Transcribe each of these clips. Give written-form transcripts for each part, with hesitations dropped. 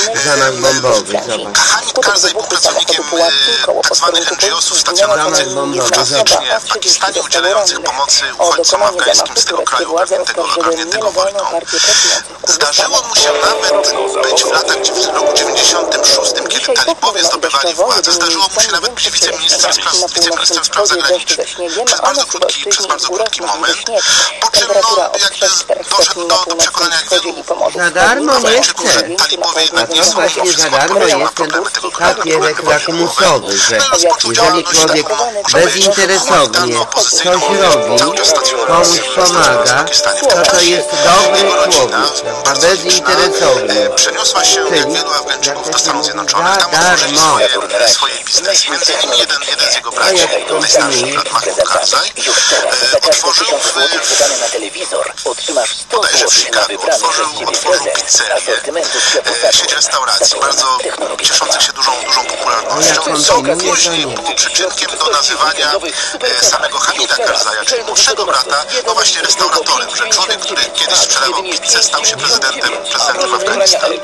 Zamach bombowy, zobacz. Hamid Karzaj był pracownikiem tzw. NGO-sów stacjonujących w Pakistanie, udzielających pomocy uchodźcom afgańskim z tego kraju ogarniętego wojną. Zdarzyło mu się nawet być w roku 96, kiedy talibowie zdobywali władzę, zdarzyło mu się nawet być wiceministrem spraw zagranicznych przez bardzo krótki moment, po czym jakby doszedł do przekonania, jak wielu za darmo nie chcę. talibowie jednak nie są Właśnie za darmo jest ten papierek lakmusowy, że jeżeli człowiek bezinteresownie coś robi, komuś pomaga, to jest dobry człowiek, a bezinteresownie. Przeniosła się, jak wielu Afgańczyków, do Stanów Zjednoczonych. Tam otworzyli swoje biznesy. Między innymi jeden z jego braci, najstarszy brat Mahmoud Karzaj, otworzył bodajże w Chicago, otworzył pizzerię, sieć restauracji, bardzo cieszących się dużą popularnością, co później było przyczynkiem do nazywania samego Hamida Karzaja, czyli młodszego brata, no właśnie restauratorem, że człowiek, który kiedyś sprzedawał pizzę, stał się prezydentem Afganistanu.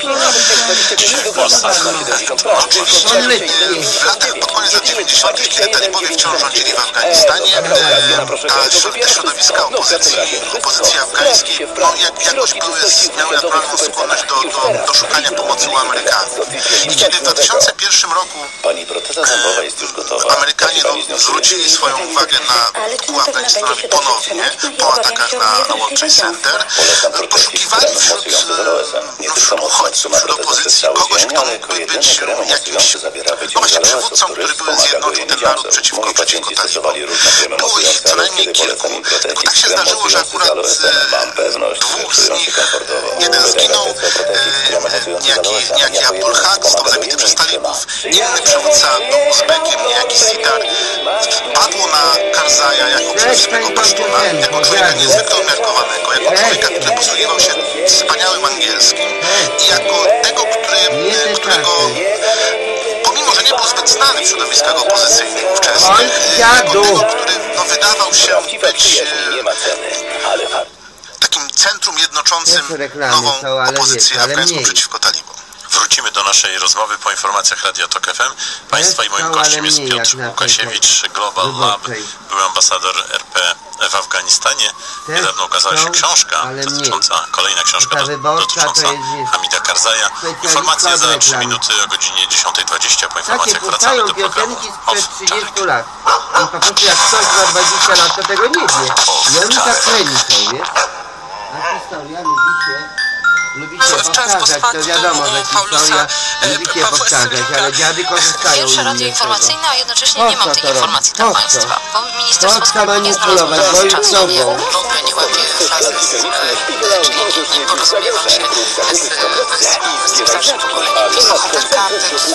Oczywiście w latach pod koniec lat 90., kiedy talibowie wciąż rządzili w Afganistanie, te środowiska opozycji afgańskiej jakoś miały naturalną skłonność do szukania pomocy u Amerykanów. I kiedy w 2001 roku Amerykanie zwrócili swoją uwagę ku Afganistanowi ponownie, po atakach na World Trade Center, poszukiwali wśród uchodźców, wśród opozycji kogoś, kto mógłby być jakimś właśnie przywódcą, który by zjednoczył ten naród przeciwko talibom. Było ich co najmniej kilku, tylko tak się zdarzyło, że akurat dwóch z nich, jeden zginął, niejaki Abdul Haq został zabity przez talibów, inny przywódca był Uzbekiem, niejaki Sitar, padło na Karzaja jako przywódcego pasztuna, jako człowieka niezwykle umiarkowanego, jako człowieka, który posługiwał się wspaniałym angielskim i jako tego, którego pomimo, że nie był zbyt znany w środowiskach opozycyjnych ówczesnych, jako tego, który wydawał się być takim centrum jednoczącym nową opozycję afgańską przeciwko talibom. Wrócimy do naszej rozmowy po informacjach Radia Tok FM. Państwa i moim gościem jest Piotr Łukasiewicz, Global Lab, były ambasador RP w Afganistanie. Niedawno ukazała się książka kolejna książka dotycząca Hamida Karzaja. Informacje za 3 minuty o godzinie 10:20. Po informacjach wracamy do programu sprzed 30 lat. I po prostu jak ktoś ma 20 lat, to tego nie wie. I oni tak kręcą, wiesz? A historia lubi się powtarzać, to wiadomo, że historia lubi się powtarzać, ale dziady korzystają. Pierwsze radio informacyjne, a jednocześnie nie mam tej informacji dla Państwa. Bo Ministerstwo Spraw nie znalazło w ogóle nie łapie frazy, czyli nie porozumiewa się z starszym pokoleniem. Bohaterka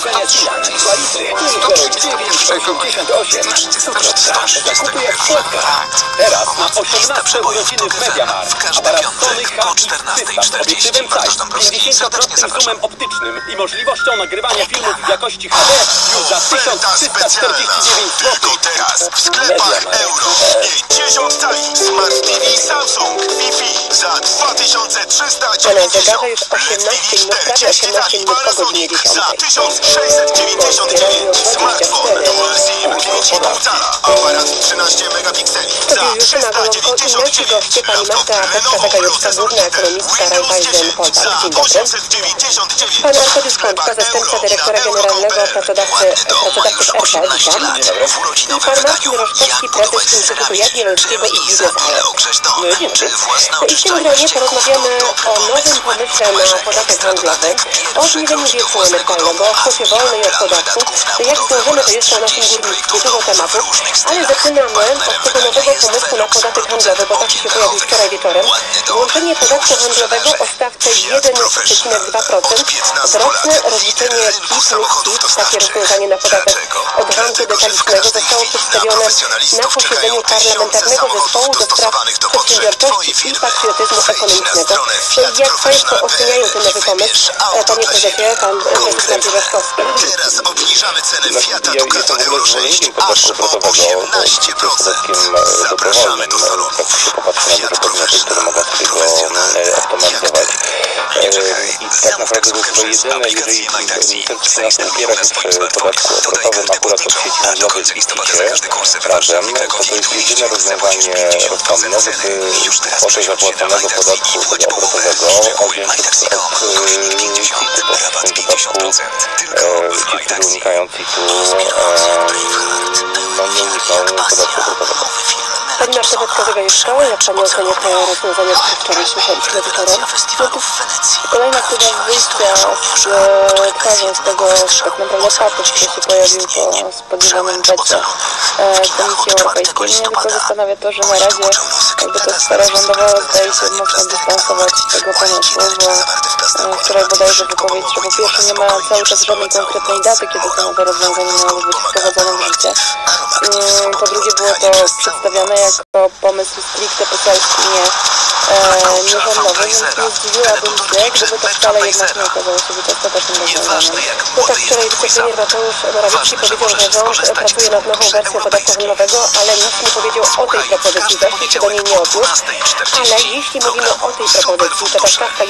Teraz na 18 urodziny w Mediamarkt. W każdy piątek po 14:40. 50% zoomem optycznym i możliwością nagrywania filmów w jakości HD już za 1349 zł. Tylko teraz w sklepach euro 50 cali Smart TV Samsung Wi-Fi za 2390. LED TV 40 cali Panasonic za 1699. Smartfon Dual SIM 5,5 cala. Aparat 13 megapikseli za 399. Laptop Lenovo procesor Windows 10 za 899. Pan Arkadiusz Kątka, zastępca dyrektora generalnego pracodawcy RP, witam. Informacji Roszkowski, prezes Instytutu Jagiellońskiego i Biznes.ale. I w tym gronie porozmawiamy o nowym pomyśle na podatek handlowy, o obniżeniu wieku emerytalnego, o kwocie wolnej od podatku. Jak zdążymy, to jeszcze o naszym górnictwie, dużo tematów, ale zaczynamy od tego nowego pomysłu na podatek handlowy, bo taki się pojawił wczoraj wieczorem. Włączenie podatku handlowego o stawce 1,2%, roczne rozliczenie PIT plus PIT, takie rozwiązanie na podatek od handlu detalicznego zostało przedstawione na posiedzeniu Parlamentarnego Zespołu do Spraw Przedsiębiorczości i Patriotyzmu Ekonomicznego. Jak Państwo oceniają ten nowy pomysł? Panie Prezesie, Pan Prezes Maciej Roszkowski. Teraz obniżamy cenę Fiata Ducato Euro 6, a podatku obrotowego, bo jest podatkiem dobrowolnym. Jak się popatrzy na duże podmioty, które mogą sobie go optymalizować. I tak naprawdę to jest chyba jedyne, jeżeli Ministerstwo Finansów upiera się przy podatku obrotowym akurat od sieci handlowych w PiS-ie razem, to jest jedyne rozwiązanie rozsądne, żeby kwotę zapłaconego podatku obrotowego odjąć od CIT-u. W tym wypadku ci, którzy unikają CIT-u, nie unikną podatku obrotowego. Pani marszałek Kazagajewska, jak Pani ocenia te rozwiązania, które wczoraj słyszeliśmy wieczorem? Kolejna próba wyjścia z twarzą z tego tak naprawdę faktu, który się pojawił po spodziewanym wecie Komisji Europejskiej. Mnie tylko zastanawia to, że na razie jakby to sfera rządowa zdaje się mocno dystansować z tego pomysłu, bo wczoraj bodajże wypowiedź, że po pierwsze nie ma cały czas żadnej konkretnej daty, kiedy te nowe rozwiązania miały być wprowadzone w życie. Po drugie było to przedstawiane jako pomysł stricte poselski, nie rządowy, więc nie zdziwiłabym się, gdyby to wcale jednak nie okazało się być ostatecznym rozwiązaniem. No tak wczoraj wicepremier Mateusz Morawiecki powiedział, że rząd pracuje nad nową wersją podatku handlowego, ale nic nie powiedział o tej propozycji, właściwie się do niej nie odniósł. Ale jeśli mówimy o tej propozycji, to ta stawka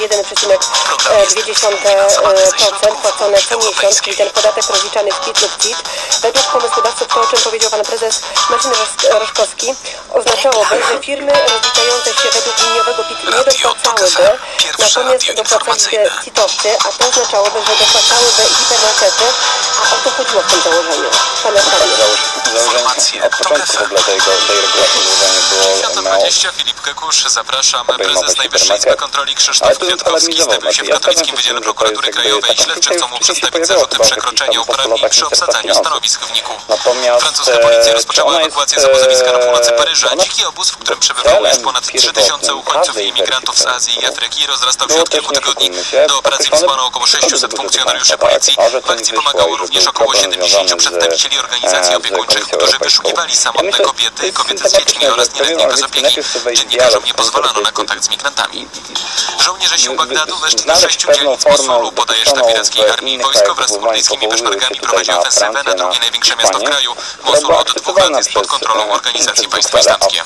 1,2% płacone co miesiąc, czyli ten podatek rozliczany w PIT lub CIT, według pomysłodawców, to o czym powiedział pan prezes Marcin Roszkowski, oznaczałoby, że firmy rozliczające się według liniowego PIT nie dopłacałyby, natomiast dopłacaliby CIT-owcy, a to oznaczałoby, że dopłacałyby hipermarkety, a o to chodziło w tym założeniu. Pana Założenie od początku w ogóle tej regulacji było 20 Filip Kekusz, zapraszam. Prezes Najwyższej Izby Kontroli Krzysztof Kwiatkowski zstawił się w Katowickim Wydziale Prokuratury Krajowej. Śledczy chcą mu przedstawić zarzuty przekroczenia uprawnień przy obsadzaniu stanowisk w NIK-u. Francuska policja rozpoczęła ewakuację z obozowiska na północy Paryża. Dziki obóz, w którym przebywało już ponad 3000 uchodźców i imigrantów z Azji i Afryki, rozrastał się od kilku tygodni. Do operacji wysłano około 600 funkcjonariuszy policji. W akcji pomagało również około 70 przedstawicieli organizacji opiekuńczych, którzy wyszukiwali samotne kobiety, kobiety z dziećmi oraz nieletnie bez opieki. Dziennikarzom nie pozwalano na kontakt z migrantami. Żołnierze sił Bagdadu weszli do 6 dzielnic Mosulu, podaje sztab irackiej armii. Wojsko wraz z kurdyjskimi peszmergami prowadzi ofensywę na drugie największe miasto w kraju. Mosul od 2 lat jest pod kontrolą organizacji Państwo Islamskie.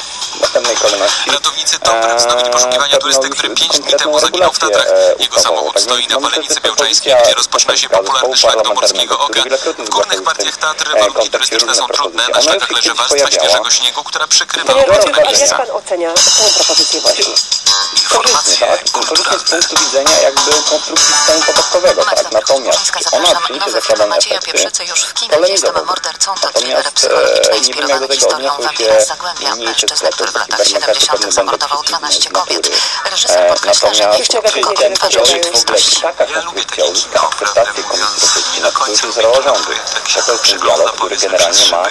Ratownicy TOPR wznowili poszukiwania turysty, który 5 dni temu zaginął w Tatrach. Jego samochód stoi na Palenicy Białczańskiej, gdzie rozpoczyna się popularny szlak do Morskiego Oka. W górnych partiach Tatr warunki turystyczne są trudne. Na szlakach leży warstwa świeżego śniegu, która przykrywa opuszczone miejsca. Jak pan ocenia tę propozycję właśnie? Korzystnie z punktu widzenia jakby konstrukcji systemu podatkowego, tak? Natomiast ona przyniesie zakładane efekty polemizowe. Natomiast nie wiem, jak do tego odniosły się mniejsze sklepy, hipermarkety pewnie będą przeciwne z natury. Natomiast czy ten projekt w ogóle taka konstrukcja uzyska akceptację Komisji Europejskiej, który jest wzorował rządu, to jest ten dialog, który generalnie ma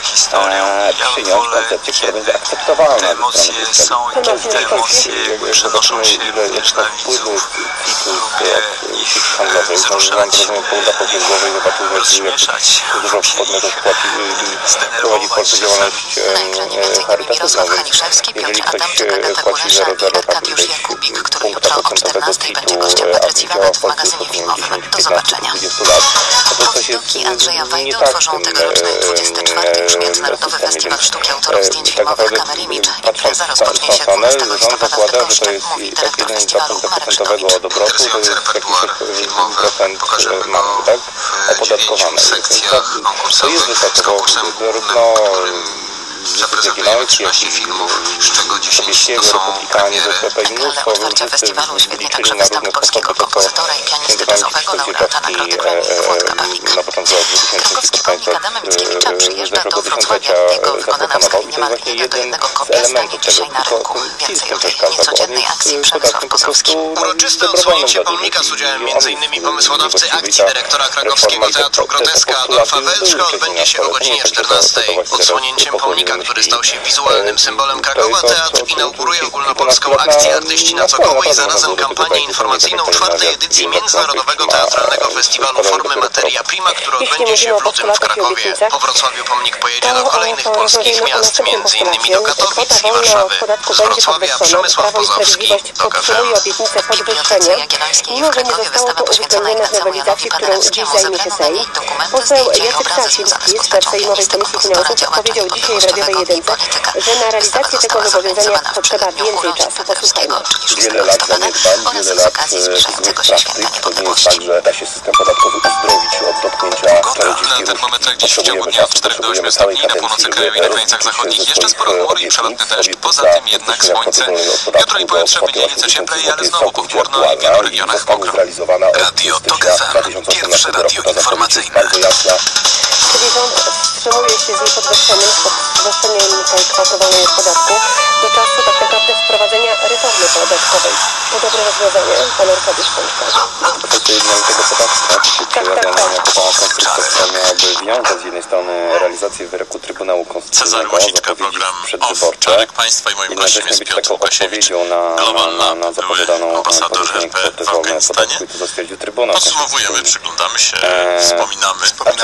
przyjąć koncepcję, która będzie akceptowalna ze strony Brukseli. Zobaczymy, ile wpływy CIT-u od sieci handlowej. Mam rozumiem, połowa powiedzłowej zobaczymy, jak dużo podmiotów prowadzi w Polsce działalność charytatywną. Jeżeli ktoś płaci 0,0 tak punkta procentowego CIT-u, a działa w Polsce po 10, 15, 20 lat, to coś jest nie tak w tym systemie, więc tak naprawdę patrząc w tą stronę, rząd zakłada, że to jest tak 1,2 punkta procentowego od obrotu, to jest jakiś procent tak, opodatkowane. To jest wysoko, bo zarówno Jagielloński, jak i Sobieskiego, Republikanie, ZPP i mnóstwo liczyli na równe sposoby, tylko sięgowałem na początku lat 2000 z zeszłego tysiąclecia zaproponował i to jest właśnie jeden z elementów tego, tylko CIT tym przeszkadza, bo on jest podatkiem po prostu uroczyste odsłonięcie pomnika z udziałem m.in. pomysłodawcy akcji dyrektora krakowskiego Teatru Groteska Adolfa Welczka odbędzie się o godzinie 14. Odsłonięciem pomnika pomnika, który stał się wizualnym symbolem Krakowa, teatr inauguruje ogólnopolską akcję Artyści na Cokoło i zarazem kampanię informacyjną czwartej edycji Międzynarodowego Teatralnego Festiwalu Formy Materia Prima, który odbędzie się w lutym w Krakowie. Po Wrocławiu pomnik pojedzie do kolejnych polskich miast, m.in. do Katowic i Warszawy. Z Wrocławia Przemysław Pozowski do KFM. Obietnicę podwyższenia, mimo że nie zostało to uwzględnione w nowelizacji, którą dziś zajmie się Sejm. Poseł Jacek Sasin, szef Sejmowej Komisji Finansów, powiedział dzisiaj w radiowej Jedynce, że na realizację tego zobowiązania potrzeba więcej czasu. Posłuchajmy. Wiele lat zaniedbań, wiele lat złych praktyk. To nie jest tak, że da się system podatkowy uzdrowić od dotknięcia Na termometrach dziś w ciągu dnia od 4 do 8 stopni, na północy kraju i na granicach zachodnich jeszcze sporo chmur i przelotny deszcz, poza tym jednak słońce. Jutro i pojutrze będzie nieco cieplej, ale znowu pochmurno i w wielu regionach mokro. Radio TOK FM. Pierwsze radio informacyjne. Czyli rząd wstrzymuje się z niepodwyższeniem kształtowanego podatku do czasu tak naprawdę wprowadzenia reformy podatkowej. To dobre rozwiązanie, pan Arkadiusz Pączka. Efekty jednolitego podatku się przejawiają jako konstrukcja, która miałaby wiązać z jednej strony realizację wyroku Trybunału Konstytucyjnego, zapowiedzi przedwyborcze, jednocześnie być taką odpowiedzią na zapowiadaną podwyższenie kwoty wolnej podatku i to stwierdził Trybunał Podsumowujemy, przyglądamy się, wspominamy.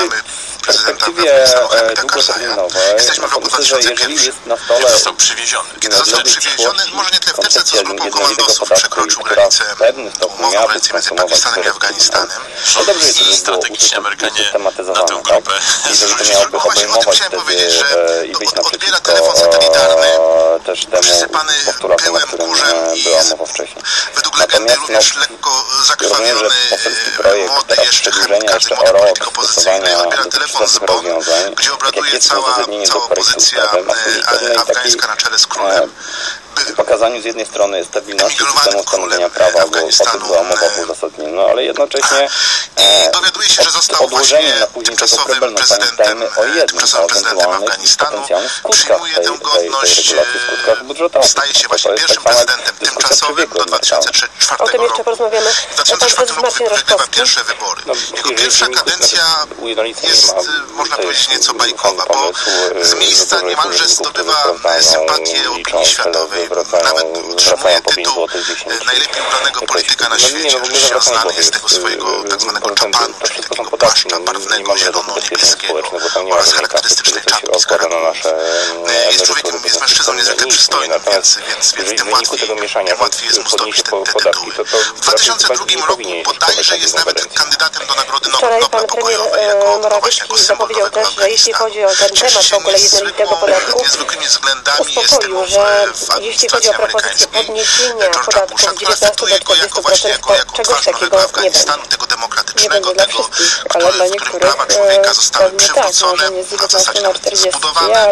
W perspektywie długoterminowej myślę, że jeżeli jest na stole został przywieziony. Kiedy został przywieziony, może nie tyle w teczce, co z grupą komandosów przekroczył która granicę w pewnym stopniu umowną miałaby granicę między transformować Pakistanem i Afganistanem. No dobrze, że to było strategicznie Amerykanie na usystematyzowane, tę tak? grupę I że to Zwróćcie miałoby uwagę, właśnie o tym obejmować chciałem wtedy powiedzieć, że i być odbiera naprzeciwko telefon satelitarny też temu przysypany postulatom, o pyłem, którym kurzem i była mowa wcześniej. według legendy Natomiast również lekko rozumiem, zakrwawiony, że poselski projekt młody teraz jeszcze przedłużenia każdy jeszcze młody o rok polityk opozycyjny stosowania odbiera telefon z dotychczasowych Bonn, rozwiązań, gdzie tak jak obraduje jest cała uzasadnienie do projektu opozycja ustawy, ma służyć pewnej afgańska na czele z królem. pokazaniu z jednej strony stabilności emigrowanym systemu stanowienia królem prawa, bo o Afganistanu, tym była mowa w uzasadnieniu, no ale jednocześnie dowiaduje się, że został odłożeniem właśnie na później tego tymczasowym problemu prezydentem, pamiętajmy o jednym, o tymczasowym prezydentem ewentualnych Afganistanu, potencjalnych skutkach przyjmuje tę tej godność, regulacji, skutkach budżetowych. staje się To właśnie jest pierwszym tak samo jak prezydentem dyskusja tymczasowym przebiegła do 2004 O tym jeszcze roku. porozmawiamy. W 2004 roku Marcin wygrywa Rostowski. pierwsze wybory. Jego jeżeli pierwsza wyników kadencja jest, można powiedzieć, nieco bajkowa, bo z miejsca niemalże zdobywa sympatię opinii światowej. Nawet utrzymuje tytuł najlepiej ubranego polityka na świecie. Oczywiście znany jest z tego swojego tak zwanego czapanu, czyli takiego płaszcza barwnego zielono-niebieskie oraz charakterystycznej czapki z karaką. Jest człowiekiem, jest mężczyzną niezwykle przystojnym, więc tym łatwiej jest mu zdobyć te tytuły. W 2002 roku bodajże jest nawet kandydatem do Nagrody Nobla Pokojowej jako właśnie jako symbol nowego Afganistanu. Cieszy się niezwykłymi względami, jest tym w administracji amerykańskiej. George W. Busha, która traktuje go jako właśnie jako twarz nowego Afganistanu, tego demokratycznego, tego, w którym prawa człowieka zostały przywrócone, a w zasadzie nawet zbudowane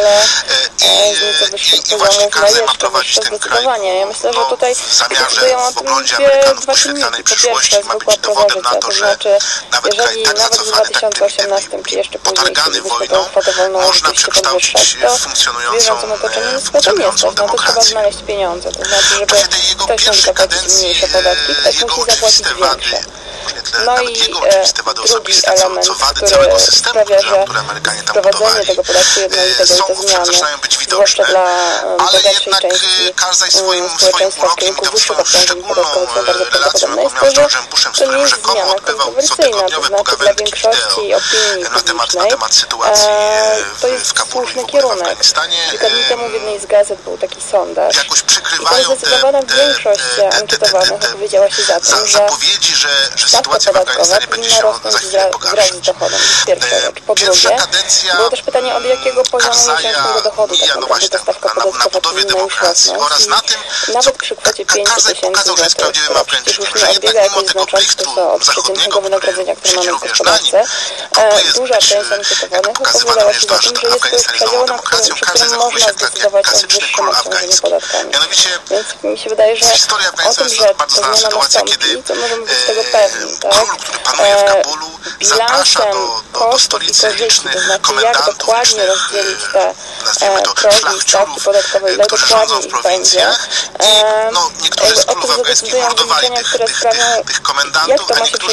i właśnie każe ma prowadzić ten kraj w zamiarze, w oglądzie Amerykanów poświetlanej przyszłości, ma być dowodem na to, że nawet kraj tak zacofany, tak prymitywny i potargany wojną można przekształcić w funkcjonującą demokrację. W czasie tej jego pierwszej kadencji jego oczywiste wady, nawet jego oczywiste wady osobiste, co wady całego systemu, który Amerykanie tam budowali, zaczynają być widoczne, ale jednak każdy swoim urokiem i tą swoją szczególną relacją, jaką miał z George'em Bushem, z którym rzekomo odbywał cotygodniowe pogawędki wideo na temat sytuacji w Kabulu i w ogóle w Afganistanie. Kilka dni temu w jednej z gazet był taki sondaż. Jakoś I przykrywają tam zdecydowana większość ankietowanych opowiedziała się za tym, że zapowiedzi, że sytuacja w Afganistanie będzie się za chwilę pogarszać. Pierwsza kadencja było też pytanie, od jakiego poziomu miesięcznego dochodu mija no właśnie na budowie demokracji oraz na tym, co Karzaj pokazał, że jest prawdziwym Afgańczykiem, że jednak mimo tego plejstru zachodniego, który siedzi również na nim, kupuje jakby pokazywane również to, że Afganistan jest nową demokracją, Karzaj zachowuje się tak jak klasyczny król afgański. Mianowicie historia Afganistanu jest bardzo znana sytuacja, kiedy król, który panuje w Kabulu, zaprasza do stolicy licznych komendantów, licznych, nazwijmy to, szlachciurów, którzy rządzą w prowincjach i niektórzy z królów afgańskich mordowali tych komendantów, a niektórzy po prostu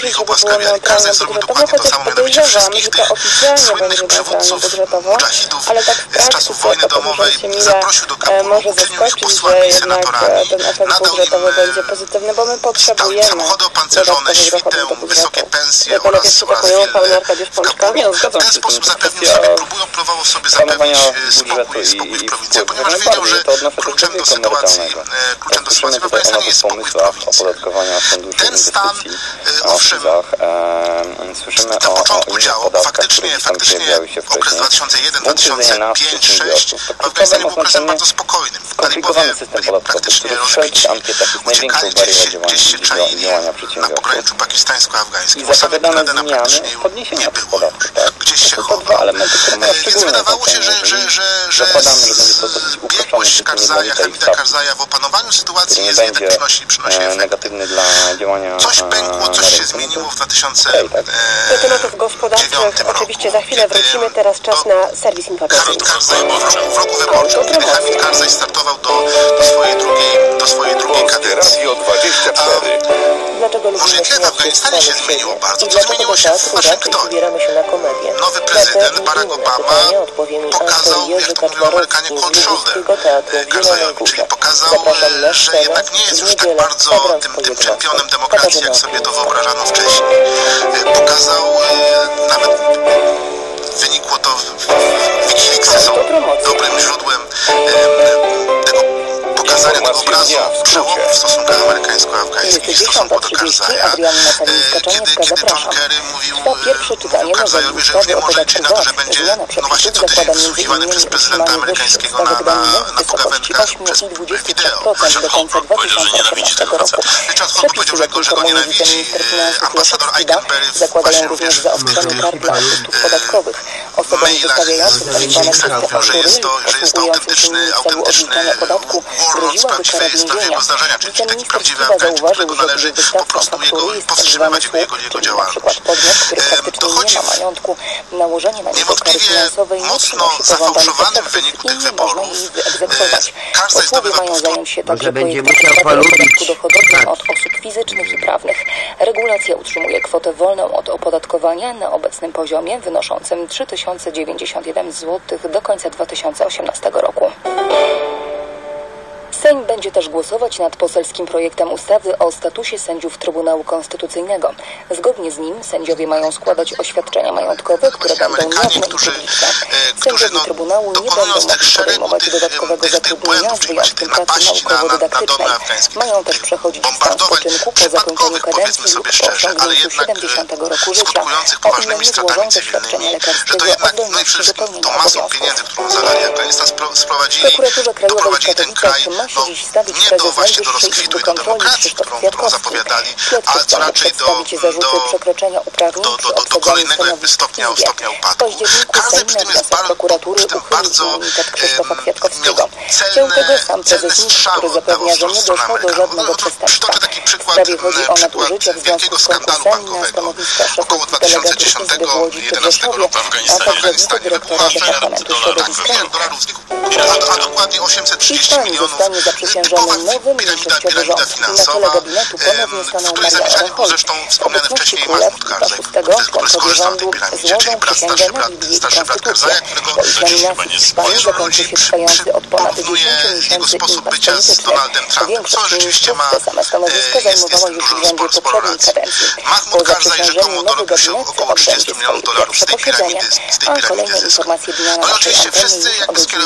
żeby było neutralne budżetowo, chociaż podejrzewam, że to oficjalnie będzie neutralne budżetowo, ale tak w praktyce to podejrzewam może zaskoczyć, że jednak ten efekt budżetowy będzie pozytywny, bo my potrzebujemy dodatkowych dochodów do budżetu. Kolegę przytakują pełny Arkadiusz Pączka. W ten sposób zapewnił sobie, próbował sobie zapewnić spokój w prowincji, ponieważ wiedział, że kluczem do sytuacji w Afganistanie jest spokój w prowincji. Ten stan, owszem, na początku działał, faktycznie okres 2001-2005-2006 w Afganistanie był okresem bardzo spokojnym. Talibowie byli praktycznie rozbici, uciekali gdzieś się czaili na pograniczu pakistańsko-afgańskim. Osady Bin Ladena praktycznie nie było. Gdzieś się chował. Więc wydawało się, że biegłość Karzaja, Hamida Karzaja w opanowaniu sytuacji jest nie przynosi efekt. Coś pękło, coś się zmieniło w 2009 Do tematów gospodarczych oczywiście za chwilę wrócimy. Teraz czas na serwis informacyjny. W roku wyborczym, kiedy Hamid Karzaj startował do swojej drugiej kadencji. Może tyle w Afganistanie się zmieniło bardzo, to zmieniło się w Waszyngtonie. Nowy prezydent Barack Obama pokazał, jak to mówią Amerykanie, cold shoulder Karzajowi, czyli pokazał, że jednak nie jest już tak bardzo tym czempionem demokracji, jak sobie to wyobrażano wcześniej. Pokazał, nawet wynikło to WikiLeaksy są dobrym źródłem tego pokazania tego obrazu przełomu w stosunkach amerykańsko-afgańskich w stosunku do Karzaja, kiedy John Kerry mówił Karzajowi, że już nie może liczyć na to, że będzie, no właśnie co tydzień wsłuchiwany przez prezydenta amerykańskiego na pogawędkach przez wideo. Powiedział, że nienawidzi tego faceta. Richard Holbrooke powiedział, że go nienawidzi. Ambasador Eikenberry właśnie również w tych mailach z WikiLeaksach mówił, że jest to autentyczny warlord z prawdziwego zdarzenia, czyli taki prawdziwy Afgańczyk, którego należy po prostu powstrzymywać jego działalność. Dochodzi niewątpliwie mocno zafałszowanym w wyniku tych wyborów. Karzaj zdobywa Może będzie musiał polubić. od osób fizycznych i prawnych. Regulacja utrzymuje kwotę wolną od opodatkowania na obecnym poziomie wynoszącym 3091 zł do końca 2018 roku. Sejm będzie też głosować nad poselskim projektem ustawy o statusie sędziów Trybunału Konstytucyjnego. Zgodnie z nim sędziowie mają składać oświadczenia majątkowe, które będą jawne i publiczne. Sędziowie Trybunału nie będą mogli podejmować dodatkowego zatrudnienia z wyjątkiem pracy naukowo-dydaktycznej. Mają też przechodzić stan spoczynku po zakończeniu kadencji lub po osiągnięciu 70 roku życia. O innymi złożą zaświadczenia lekarskiego o zdolności wypełnienia obowiązków. W Prokuraturze Krajowej w Katowicach ma się dziś stawić prezes Najwyższej Izby Kontroli Krzysztof Kwiatkowski. Śledczy chcą przedstawić zarzuty przekroczenia uprawnień przy obsadzaniu stopnia upadku. W październiku Sejm na wniosek prokuratury uchylił immunitet Krzysztofa Kwiatkowskiego. Chciał tego sam prezes NIK, który zapewnia, że nie doszło do żadnego przestępstwa. W sprawie chodzi o nadużycia w związku z konkursami na stanowiska szefów delegatur Izby w Łodzi czy w Rzeszowie, a także wicedyrektora Departamentu Środowiska. A dokładnie 830 milionów. Zostanie zaprzysiężony nowy mniejszościowy rząd. Na czele gabinetu ponownie stanął Marian Hol. W obecności królewski Krzysztof VI członkowie rządu złożą przysięgę na Biblii Konstytucję. Po ich nominacji w Hiszpanii zakończy się trwający od ponad 10 miesięcy impas polityczny. Większość ministrów te same stanowiska zajmowała już w rządzie poprzedniej kadencji. Po zaprzysiężeniu nowy gabinet odbędzie swoje pierwsze posiedzenie, a kolejne informacje dnia na naszej antenie już o godzinie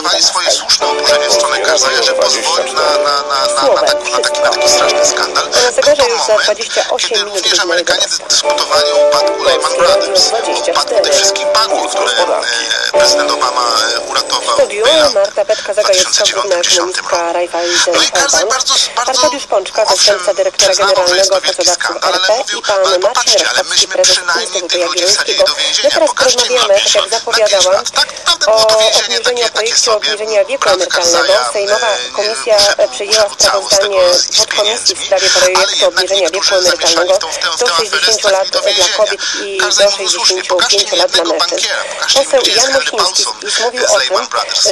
12. Że pozwoli na taki straszny skandal. Był to moment, kiedy również Amerykanie dyskutowali o upadku Lehman Brothers, o upadku tych wszystkich banków, które prezydent Obama uratował w Marta Petka-Zagajewska-10 roku. No i Karzaj bardzo Arkadiusz Pączka, zastępca dyrektora generalnego pracodawców RP i pan Marcin ale myśmy przynajmniej tych ludzi wsadzili do więzienia. My teraz Pokażcie mi porozmawiamy, tak jak zapowiadałam, o obniżeniu projekcie obniżenia wieku emerytalnego. Sejmowa komisja przyjęła sprawozdanie podkomisji w sprawie projektu obniżenia wieku emerytalnego do 60 lat dla kobiet i do 65 lat dla mężczyzn. Poseł Jan Mosiński mówił o tym, że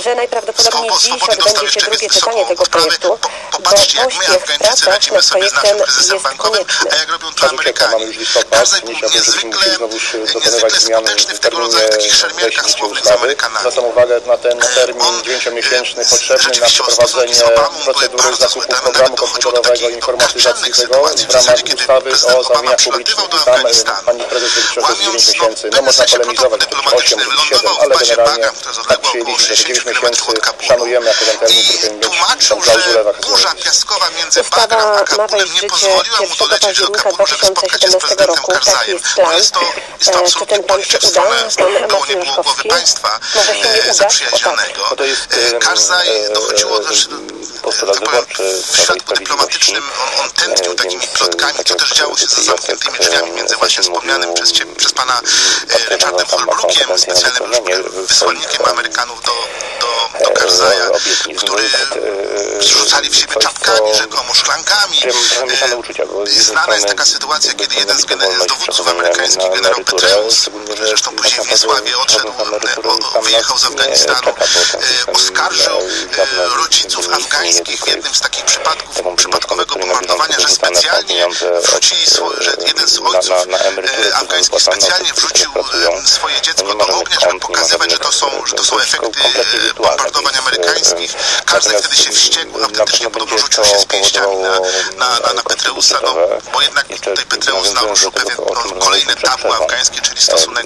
że najprawdopodobniej dziś odbędzie się drugie czytanie tego projektu, bo pośpiech w pracach nad projektem jest konieczny. A jak robią to Amerykanie? Karzaj był niezwykle skuteczny w tego rodzaju takich szermierkach słownych z Amerykanami. Zwracam uwagę na ten termin 9-miesięczny potrzebny na przeprowadzenie procedury zakupu programu komputerowego i informatyzacyjnego w ramach ustawy o zamówieniach publicznych. Tam pani prezes wyliczyła 9 miesięcy. No można polemizować, 8 lub 7, ale generalnie tak przyjęliśmy, że 9 miesięcy szanujemy jako ten termin, który mieć tą klauzulę wakacyjną. Ustawa ma wejść w życie 1 października 2017 roku. Taki jest plan. Czy ten plan się uda? Pan Marcin Roszkowski. Może się nie uda? zaprzyjaźnionego. Karzaj dochodziło też w środku dyplomatycznym, on tętnił takimi plotkami, co też działo się za zamkniętymi drzwiami między właśnie wspomnianym przez pana Richardem Holbrookiem, specjalnym wysłannikiem Amerykanów do Karzaja, który zrzucali w siebie czapkami, rzekomo szklankami. Znana jest taka sytuacja, kiedy jeden z dowódców amerykańskich, generał Petraeus, który zresztą później w Wiesławie odszedł, wyjechał z Afganistanu, oskarżył rodziców afgańskich w jednym z takich przypadków przypadkowego pomordowania, że specjalnie wrzucili, że jeden z ojców afgańskich specjalnie wrzucił swoje dziecko do ognia, żeby pokazywać, że to są efekty bombardowań amerykańskich. Każdy wtedy się wściekł, autentycznie podobno rzucił się z pięściami na Petreusa, bo jednak tutaj Petreus naruszył pewien kolejne tabu afgańskie, czyli stosunek.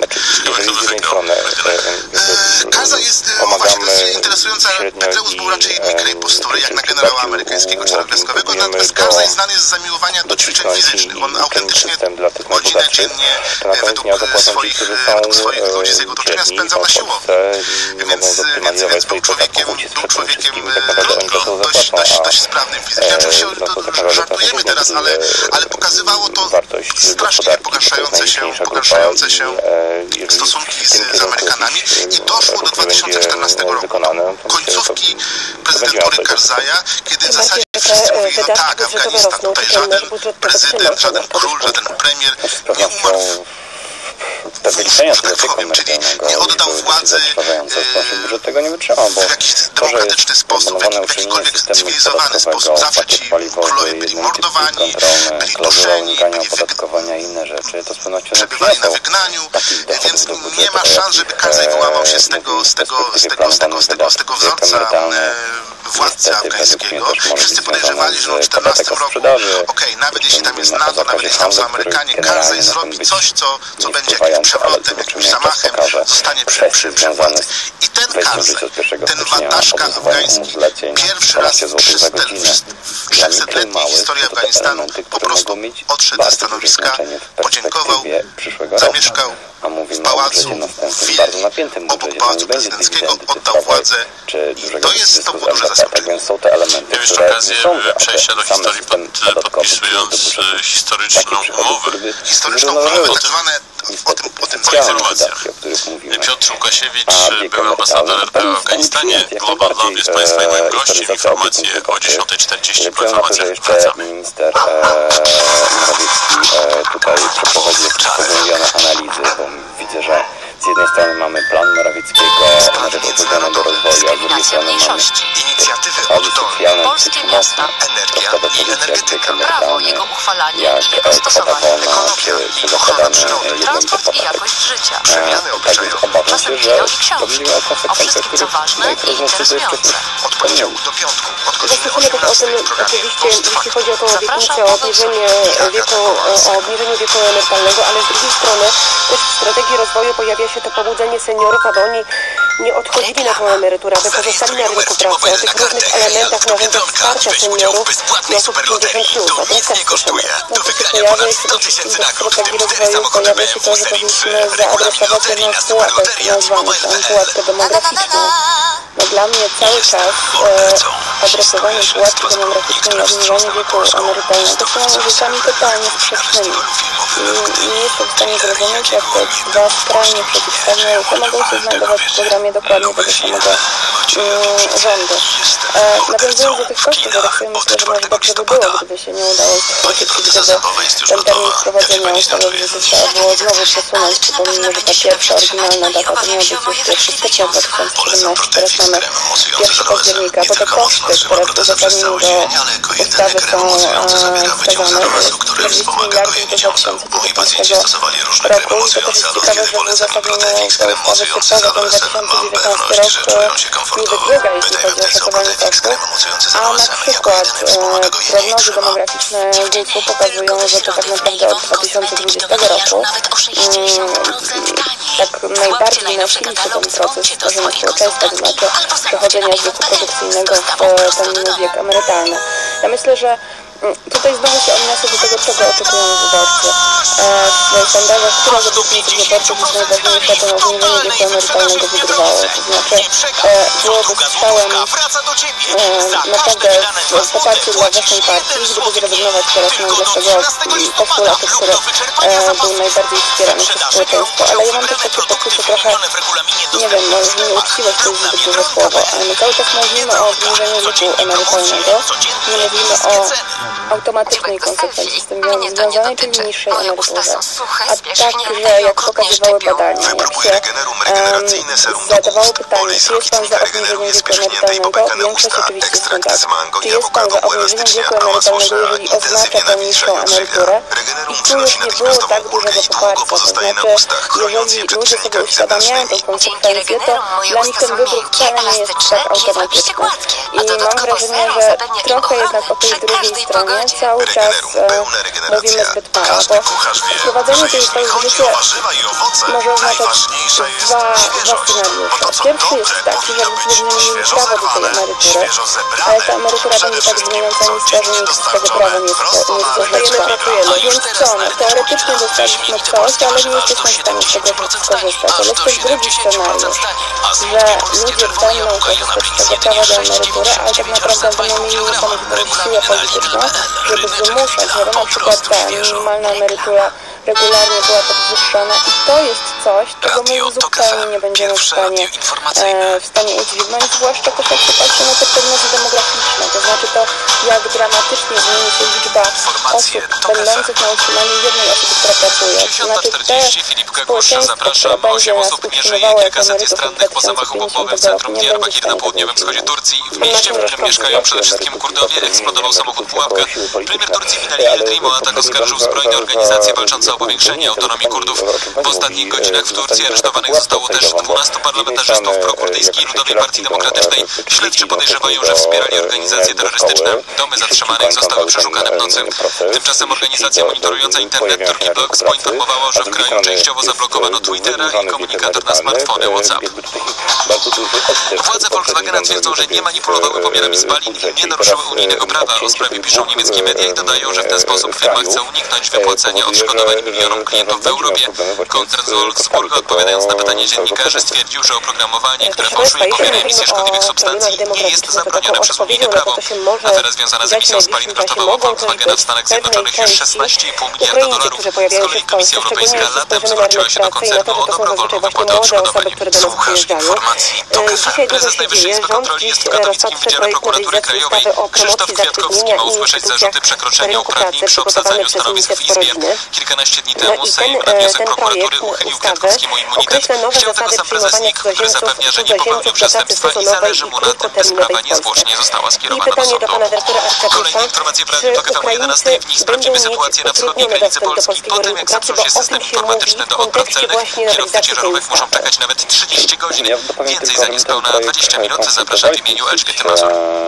Karzaj jest właśnie interesująca. Petreus był raczej mikrej postury, jak na generała amerykańskiego czarnokreskowego, natomiast Karzaj znany jest z zamiłowania do ćwiczeń fizycznych. On autentycznie godzinę dziennie według swoich ludzi z jego otoczenia spędzał na siłowni. Więc był człowiekiem dość sprawnym fizycznie. Oczywiście żartujemy teraz, ale pokazywało to strasznie pogarszające się stosunki z Amerykanami i doszło do 2014 roku, końcówki prezydentury Karzaja, kiedy w zasadzie wszyscy mówili, no tak, Afganistan, tutaj żaden prezydent, żaden król, żaden premier nie umarł że tak powiem, czyli nie oddał władzy w jakiś demokratyczny sposób, w jakikolwiek cywilizowany sposób. Zawsze ci królowie byli mordowani, byli duszeni, przebywali na wygnaniu, więc nie ma szans, żeby Karzaj wyłamał się z tego wzorca władcy afgańskiego. Wszyscy podejrzewali, że w 2014 roku, nawet jeśli tam jest NATO, nawet jeśli tam są Amerykanie, Karzaj zrobi coś, co będzie jakimś przewrotem, jakimś zamachem, zostanie przy władzy. I ten Karzaj, ten wataszka afgański, pierwszy raz w 300-letniej historii Afganistanu po prostu odszedł ze stanowiska, podziękował, zamieszkał w pałacu w willi obok Pałacu Prezydenckiego, oddał władzę i to jest duże zaskoczenie. Ja miałem okazję przejścia do historii podpisując historyczną umowę, tak zwane o tym informacjach. Piotr Łukasiewicz był ambasador RP w Afganistanie. Global Love jest Państwa i moim gościem. Informacje o 10:40 po informacjach wracamy. Minister Morawiecki tutaj przeprowadził pogłębione analizy, bo widzę, że z jednej strony mamy plan Morawieckiego na rzecz odpowiedzialnego rozwoju, a z drugiej strony mamy inicjatywy oddolne, polskie miasta, energia i energetyka, prawo, jego uchwalanie i jego stosowanie, ekonomia i ochrona przyrody, transport i jakość życia, przemiany obyczajowe, czasem kino i książki, o wszystkim co ważne i interesujące. Od poniedziałku do piątku, od godziny Zasłyszamy też o tym, oczywiście, jeśli chodzi o tą obietnicę o obniżeniu wieku emerytalnego, ale z drugiej strony też w strategii rozwoju pojawia się to pobudzenie seniorów, aby oni nie odchodzili na tą emeryturę, aby pozostali na rynku pracy, o tych różnych elementach, narzędziach wsparcia seniorów i osób 50+. O tym też słyszymy. No to się pojawia i przede wszystkim w strategii rozwoju pojawia się to, że powinniśmy zaadresować pewną pułapkę, nazwamy tam pułapkę demograficzną. No dla mnie cały czas adresowanie pułapki demograficznej i obniżanie wieku emerytalnego są rzeczami totalnie sprzecznymi. I nie jestem w stanie zrozumieć, jak te dwa skrajnie przeciwstawne ruchy mogą się znajdować w programie dokładnie tego samego rządu. Nawiązując do tych kosztów, ja sobie myślę, że może dobrze by było, gdyby się nie udało skrócić, gdyby ten termin wprowadzenia ustawy trzeba było znowu przesunąć. Przypomnijmy, że ta pierwsza oryginalna data to miała być już 1 stycznia 2017, teraz mamy 1 października, bo te koszty, które w uzasadnieniu do ustawy są wskazane, 40 miliardów do 2015 roku. I to też jest ciekawe, że w uzasadnieniu do ustawy typowo ten 2019 rok niby druga, jeśli chodzi o szacowanie kosztów, a na przykład prognozy demograficzne GUS-u pokazują, że to tak naprawdę od 2020 roku tak najbardziej nasili się ten proces tworzenia społeczeństwa, to znaczy przechodzenia z wieku produkcyjnego w ten wiek emerytalny. Ja myślę, że tutaj znowu się odniosę do tego, czego oczekują wyborcy. W sondażach, która z obietnic wyborczych jest najważniejsza, to obniżenie wieku emerytalnego wygrywało. To znaczy byłoby strzałem naprawdę w poparciu dla własnej partii, gdyby zrezygnować teraz nagle z tego postulatu, który był najbardziej wspierany przez społeczeństwo. Ale ja mam też takie poczucie trochę, nie wiem, może nieuczciwość to jest zbyt duże słowo, ale my cały czas mówimy o obniżeniu wieku emerytalnego, nie mówimy o automatycznej konsekwencji z tym związanej, czyli niższej emeryturze. A także, jak pokazywały badania, jak się zadawało pytanie, czy jest Pan za obniżeniem wieku emerytalnego, większość oczywiście jest tak. Czy jest Pan za obniżeniem wieku emerytalnego, jeżeli oznacza to niższą emeryturę? I tu już nie było tak dużego poparcia. To znaczy, jeżeli ludzie sobie uświadamiają tę konsekwencję, to dla nich ten wybór wcale nie jest tak automatyczny. I mam wrażenie, że trochę jednak o tej drugiej stronie cały czas mówimy zbyt mało, bo wprowadzenie tej ustawy w życie może oznaczać dwa scenariusze. Pierwszy jest taki, że będziemy mieli prawo do tej emerytury, ale ta emerytura będzie tak zmieniająca niska, że nikt z tego prawa nie skorzysta. Więc co? No, teoretycznie dostaliśmy coś, ale nie jesteśmy w stanie z tego skorzystać. Ale jest też drugi scenariusz, że ludzie będą korzystać z tego prawa do emerytury, ale tak naprawdę będą mieli niesamowitą siłę polityczną, żeby wymuszać, żeby na przykład ta minimalna emerytura regularnie była podwyższana i to jest coś, czego my zupełnie nie będziemy w stanie udźwignąć, zwłaszcza też jak się patrzy na te prognozy demograficzne, to znaczy to, jak dramatycznie zmieni się liczba osób będących na utrzymaniu jednej osoby, która pracuje. To znaczy te społeczeństwo, które będzie nas utrzymywało jako emerytów w 2050 roku, nie będzie w stanie w mieście, w którym mieszkają przede wszystkim Kurdowie, eksplodował samochód pułapka. Premier Turcji Binali Yildirim o atak oskarżył zbrojne organizacje walczące o powiększenie autonomii Kurdów. W ostatnich godzinach w Turcji aresztowanych zostało też 12 parlamentarzystów prokurdyjskiej Ludowej Partii Demokratycznej. Śledczy podejrzewają, że wspierali organizacje terrorystyczne. Domy zatrzymanych zostały przeszukane w nocy. Tymczasem organizacja monitorująca internet Turkey Blocks poinformowała, że w kraju częściowo zablokowano Twittera i komunikator na smartfony WhatsApp. Władze Volkswagena twierdzą, że nie manipulowały pomiarami spalin i nie naruszyły unijnego prawa. O sprawie piszą niemieckie media i dodają, że w ten sposób firma chce uniknąć wypłacenia odszkodowań milionom klientów w Europie. Koncern z Wolfsburga, odpowiadając na pytanie dziennikarzy, stwierdził, że oprogramowanie, które fałszuje pomiary emisji szkodliwych substancji, nie jest zabronione przez unijne prawo. Afera związana z emisją spalin kosztowała Volkswagena w Stanach Zjednoczonych już $16,5 miliarda. Z kolei Komisja Europejska latem zwróciła się do koncernu o dobrowolną wypłatę odszkodowań. Słuchasz informacji TOK FM. Prezes Najwyższej Izby Kontroli jest w katowickim Wydziale Prokuratury Krajowej. Krzysztof Kwiatkowski ma usłyszeć zarzuty przekroczenia uprawnień przy obsadzaniu stanowisk w Izbie. Kilkanaście dni temu Sejm na wniosek prokuratury uchylił Kwiatkowskiemu immunitet. Chciał tego sam prezes NIK, który zapewnia, że nie popełnił przestępstwa i zależy mu na tym, by sprawa niezwłocznie została skierowana do sądu. Kolejne informacje w Radiu TOK FM o 11. W nich sprawdzimy sytuację na wschodniej granicy Polski. Po tym, jak zepsuł się system informatyczny do odpraw celnych, kierowcy ciężarówek muszą czekać nawet 30 godzin. Więcej za niespełna 20 minut. Zapraszam w imieniu Elżbiety Mazur.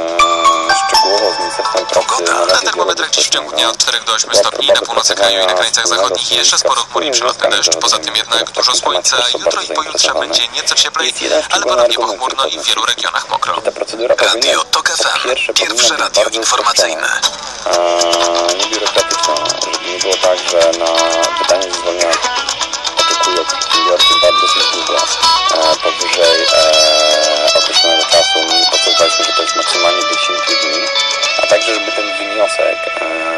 Pogoda na termometrach dziś w ciągu dnia od 4 do 8 stopni, na północy kraju i na krańcach zachodnich jeszcze sporo chmur i przelotny deszcz. Poza tym jednak dużo słońca. Jutro i pojutrze będzie nieco cieplej, ale ponownie pochmurno i w wielu regionach mokro. Radio TOK FM. Pierwsze radio informacyjne. Nie biurokratyczne, żeby nie było tak, że na pytanie zwolnienia oczekuje przedsiębiorcy dosyć długo, powyżej określonego czasu. My postulowaliśmy, że to jest maksymalnie 10 dni, a także żeby ten wniosek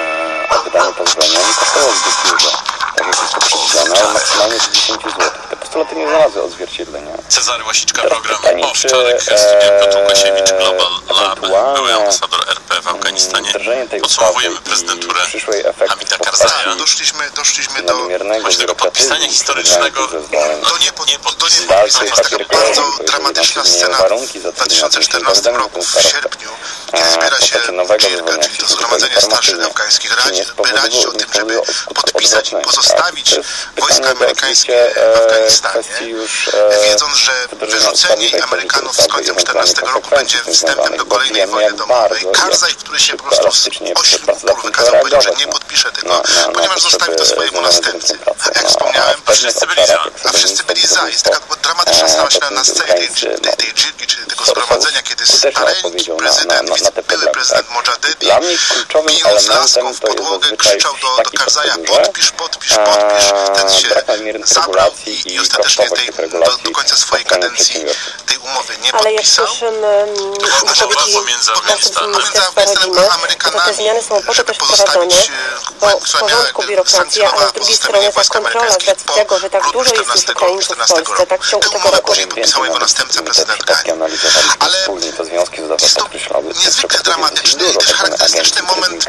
o wydanie pozwolenia nie kosztował zbyt dużo, tak jak jest to przewidziane, ale maksymalnie do 10 zł. Te postulaty nie znalazły odzwierciedlenia. Cezary Łasiczka, program Owczarek, studia Piotr Łukasiewicz, Global Lab, były ambasador RP w Afganistanie. Podsumowujemy prezydenturę Hamida Karzaja. Doszliśmy do Właśnie tego podpisania historycznego nie podpisania. bardzo dramatyczna scena w 2014 roku w sierpniu, kiedy zbiera się Jirga, czyli to zgromadzenie starszych afgańskich by radzić o tym, żeby podpisać i pozostawić wojska amerykańskie w Afganistanie, wiedząc, że wyrzucenie Amerykanów z końcem 2014 roku będzie wstępem do kolejnej wojny domowej. Karzaj, który się po prostu z 8 pól wykazał, powiedział, że nie podpisze tego, ponieważ zostawi to swojemu następcy. Jak wspomniałem, wszyscy byli za. Jest taka dramatyczna scena na scenie tej Jirgi, czyli tego zgromadzenia, kiedy stareńki prezydent, były prezydent Mojadedi, bijąc laską w podłogę, krzyczał do Karzaja: podpisz. Ten się zabrał i ostatecznie do końca swojej kadencji tej umowy nie podpisał. Pomiędzy Afganistanem a Amerykanami, żeby pozostawić w porządku biurokracja, ale z drugiej strony ta kontrola z racji tego, że tak dużo jest już Ukraińców w Polsce, tak w ciągu tego roku. Podpisał jego następca prezydent Gani. Ale jest to niezwykle dramatyczny i też charakterystyczny moment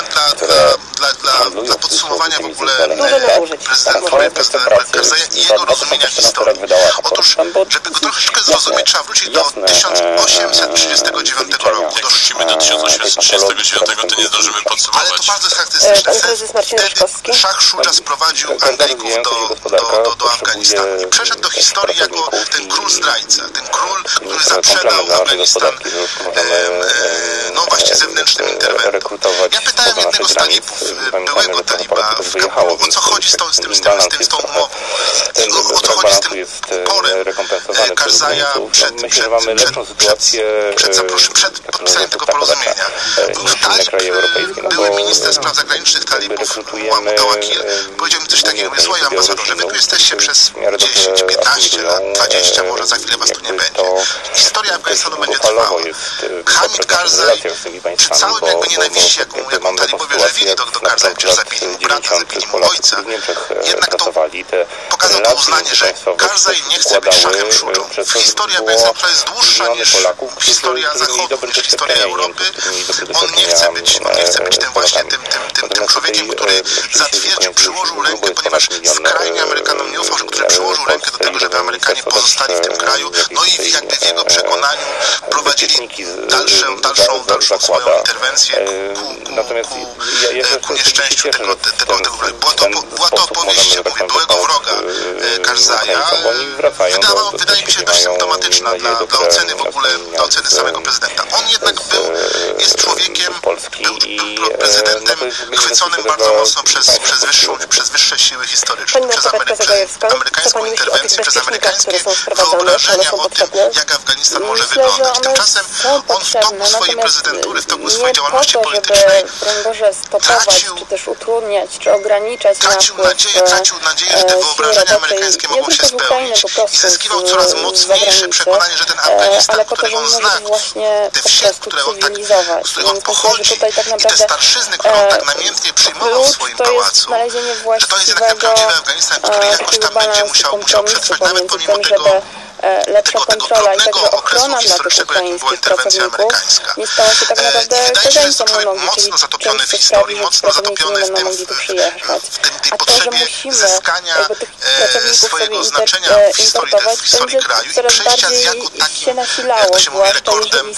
dla podsumowania w ogóle prezydentury prezydenta Karzaja i jego rozumienia historii. Otóż, żeby go troszeczkę zrozumieć, trzeba wrócić do 1839 roku. Wrócimy do 1839, to nie zdążymy podsumować. Ale to bardzo charakterystyczne. Wtedy Szach Szuja sprowadził Anglików do Afganistanu i przeszedł do historii jako ten król zdrajca, ten król, który zaprzedał Afganistan właśnie zewnętrznym interwentom. Ja pytałem jednego z talibów, byłego taliba w Kabulu, o co chodzi z tą umową, o co chodzi z tym uporem Karzaja przed podpisaniem tego porozumienia. Talib, były minister spraw zagranicznych talibów, Mutawakil, powiedział mi coś takiego: słuchaj ambasadorze, wy tu jesteście przez 10, 15 lat, 20, może za chwilę was tu nie będzie. Historia Afganistanu będzie trwała. Hamid Karzaj, przy całym jakby nienawiści, jaką talibowie żywili do Karzaja, przecież zabili mu brata, zabili mu ojca, jednak to pokazał to uznanie, że Karzaj nie chce być Szachem Szudżą. Historia Afganistanu, która jest dłuższa niż historia Zachodu, niż historia Europy, on nie chce być tym właśnie tym człowiekiem, który zatwierdził, przyłożył rękę, ponieważ skrajnie Amerykanom nie ufał, który przyłożył rękę do tego, żeby Amerykanie pozostali w tym kraju, no i jakby w jego przekonaniu prowadzili dalszą swoją interwencję ku nieszczęściu tego kraju. Była to opowieść, mówię, byłego wroga Karzaja, wydaje mi się dość symptomatyczna dla oceny w ogóle, dla oceny samego prezydenta. On jednak jest człowiekiem, był prezydentem chwyconym bardzo mocno przez wyższe siły historyczne, przez amerykańską interwencję, przez amerykańskie wyobrażenia o tym, jak Afganistan może wyglądać. Tymczasem on w toku swojej prezydentury, w toku swojej działalności politycznej tracił nadzieję, że te wyobrażenia amerykańskie mogą się spełnić i zyskiwał coraz mocniejsze przekonanie, że ten Afganistan, który on zna, te wsie, z których on pochodzi i te starszyzny, które on tak namiętnie przyjmował w swoim pałacu, że to jest jednak ten prawdziwy Afganistan, który jakoś tam będzie musiał przetrwać, nawet pomimo tego drobnego okresu historycznego, jakim była interwencja amerykańska. I wydaje się, że jest to człowiek mocno zatopiony w historii, mocno zatopiony w tej potrzebie zyskania swojego znaczenia w historii kraju i przejścia z jako takim, jak to się mówi, rekordem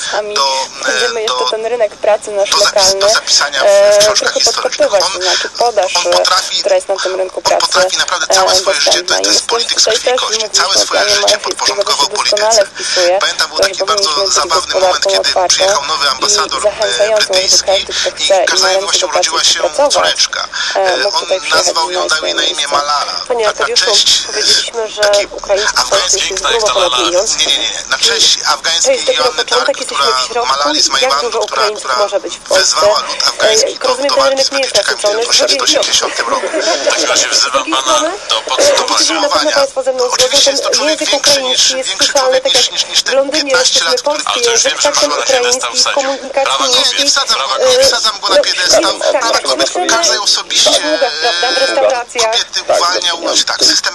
do zapisania w książkach historycznych. On potrafi naprawdę całe swoje życie, to jest polityk z krwi i kości, całe swoje życie podporządkował polityce. Pamiętam, był taki bardzo zabawny moment, kiedy przyjechał nowy ambasador brytyjski i Karzajowi właśnie urodziła się córeczka. On nazwał ją, dał jej na imię Malala. Na cześć takiej afgańskiej, na cześć afgańskiej Joanny Dark, która Malali z Majbandu, która wezwała lud afgański do walki z Brytyjczykami w 1980 roku. W takim razie wzywam pana do podsumowania. Oczywiście jest to człowiek większy człowiek niż te 15 lat, ale to już wiem, że już na piedestał wsadził. Prawa nie wsadzam go na piedestał. Karzaj osobiście kobiety uwalniał, system afgański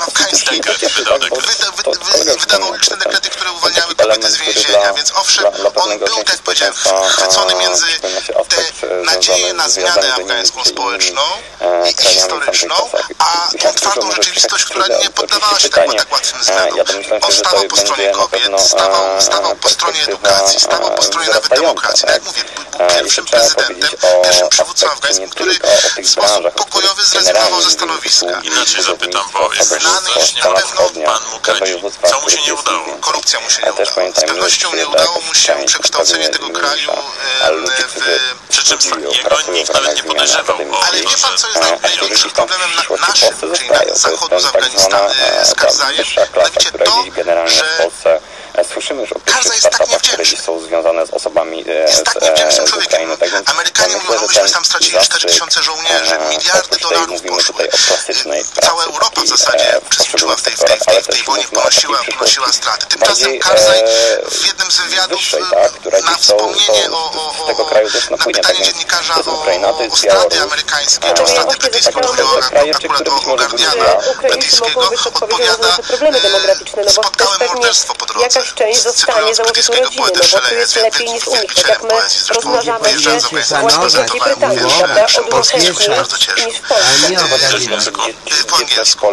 dekret wydał wydawał liczne dekrety, które uwalniały kobiety z więzienia, więc owszem, on był, tak powiedziałem, wchwycony między te nadzieje na zmianę afgańską społeczną i historyczną, a tą twardą rzeczywistość, która nie poddawała się tak łatwym zmianom. On stawał po stronie kobiet, stawał po stronie edukacji, stawał po stronie nawet demokracji. Tak jak mówię, był pierwszym prezydentem, pierwszym przywódcą afgańskim, który w sposób pokojowy zrezygnował ze stanowiska. Inaczej zapytam, bo jest strasznie na pewno pan Mukadzi. Co mu się nie udało? Korupcja mu się nie udała. Z pewnością nie udało mu się przekształcenie tego kraju w... Przy czym jego nikt nawet nie podejrzewał. Ale wie pan, co jest największym problemem naszym, czyli na zachodu z Afganistanu, z Karzajem? Mianowicie to, że Karzaj jest tak niewdzięczny. Są związane z osobami jest tak niewdzięcznym człowiekiem. Amerykanie mówią, no myśmy tam stracili 4000 żołnierzy, miliardy dolarów poszły. Cała Europa w zasadzie uczestniczyła w tej wojnie, ponosiła straty. Tymczasem Karzaj w jednym z wywiadów na wspomnienie na pytanie dziennikarza o straty amerykańskie, czy o straty brytyjskie, chodziło akurat o Guardiana brytyjskiego, odpowiada: spotkałem morderstwo po drodze. Część zostanie założyć rodziny, no bo tu jest lepiej niż u nich. Tak jak my rozmnażamy się właśnie w Wielkiej Brytanii, prawda, odwrotnie niż w Polsce. Po angielsku.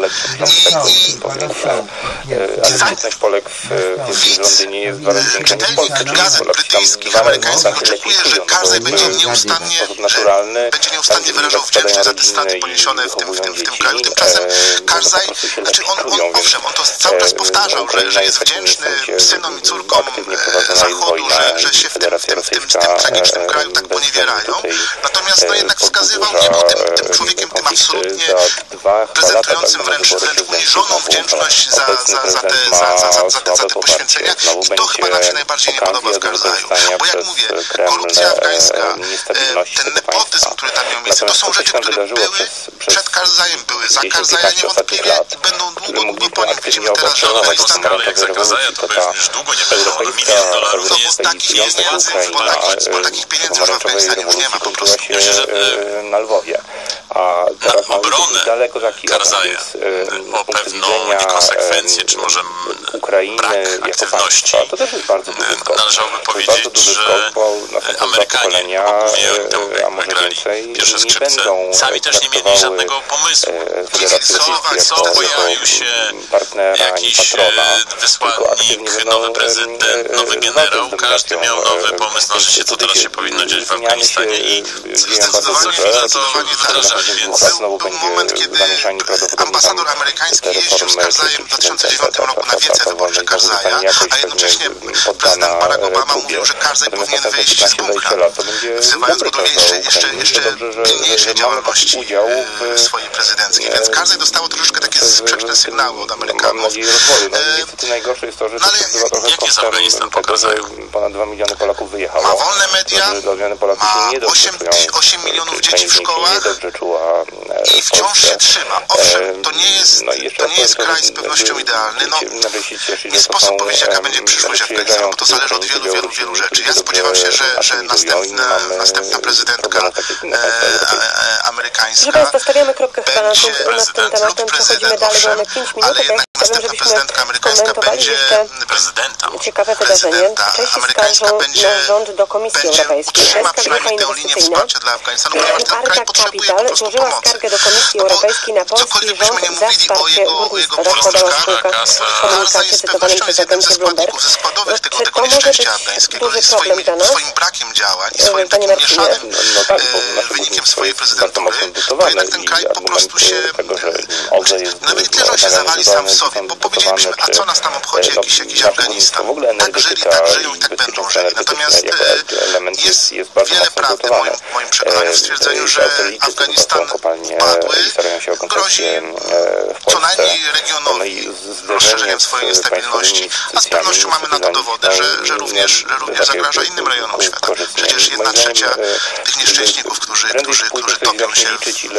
Aktywność Polek w Londynie jest bardzo większa niż Polska. Gazet brytyjskich, amerykańskich oczekuje, że Karzaj będzie nieustannie wyrażał wdzięczność za te straty poniesione w tym kraju. Tymczasem Karzaj, owszem, on to cały czas powtarzał, że jest wdzięczny synom i córkom Zachodu, że się w tym tragicznym kraju tak poniewierają. Natomiast jednak wskazywał, nie był tym człowiekiem, tym absolutnie prezentującym wręcz uniżoną wdzięczność za te poświęcenia. I to chyba nam się najbardziej nie podoba w Karzaju. Bo jak mówię, korupcja afgańska, ten nepotyzm, który tam miał miejsce, to są rzeczy, które były przed Karzajem, były za Karzaja niewątpliwie i będą długo po nim. Widzimy teraz, że Afganistan... Za Karzaja to by już długo nie było. $1 milion No bo takich pieniędzy już w Afganistanie już nie ma po prostu. Myślę, że na Lwowie. A teraz na obronę daleko Karzaja o pewną niekonsekwencję, czy może brak aktywności, to też jest bardzo duży skok. Należałoby powiedzieć, że Amerykanie, ogólnie temu jak wygrali pierwsze skrzypce, sami też nie mieli żadnego pomysłu. Co pojawił się jakiś wysłannik, nowy prezydent, nowy generał, każdy miał nowy pomysł na życie, co teraz się powinno dziać w Afganistanie i zdecydowanie wdrażać, więc był moment, kiedy ambasador amerykański jeździł z Karzajem w 2009 roku na wiece wyborcze Karzaja, a jednocześnie prezydent Barack Obama mówił, że Karzaj powinien wyjść z bunkra, wzywając go do jeszcze pilniejszej działalności swojej prezydenckiej. Więc Karzaj dostało troszeczkę takie sprzeczne sygnały od Amerykanów. Najgorsze jest to, że jakie z Afganistan pokazają? Ponad 2 miliony Polaków wyjechało. Ma wolne media, ma 8 milionów dzieci w szkołach i wciąż się trzyma. Owszem, to nie jest kraj z pewnością idealny. Nie sposób powiedzieć, jaka będzie przyszłość Afganistanu, bo to zależy od wielu rzeczy. Ja spodziewam się, że następna prezydentka amerykańska Proszę Państwa, stawiamy kropkę chyba nad tym tematem, przechodzimy dalej, mamy 5 minut, ale jednak następna prezydentka amerykańska będzie ciekawe wydarzenie. Części skarżą rząd do Komisji Europejskiej. Utrzyma przynajmniej tę linię wsparcia dla Afganistanu, ponieważ ten kraj potrzebuje po prostu złożyła pomocy. skargę do Komisji Europejskiej na polski rząd za wsparcie górnictwa. Tak podała spółka w komunikacie cytowanym przez agencję Bloomberg. Czy to może być duży problem dla nas? Swoim brakiem działań, swoim takim mieszanym wynikiem swojej prezydentury, to jednak ten kraj po prostu się... Nawet nie tyle, że on się zawali sam w sobie, bo powiedzielibyśmy, a co nas tam obchodzi jakiś Afganistan. Tak żyli, tak żyją i tak będą żyli. Natomiast jest wiele prawdy w moim przekonaniu w stwierdzeniu, że Afganistan upadły, grozi co najmniej regionowi rozszerzeniem swojej niestabilności, a z pewnością mamy na to dowody, że również zagraża innym rejonom świata. Przecież 1/3 tych nieszczęśników, którzy topią się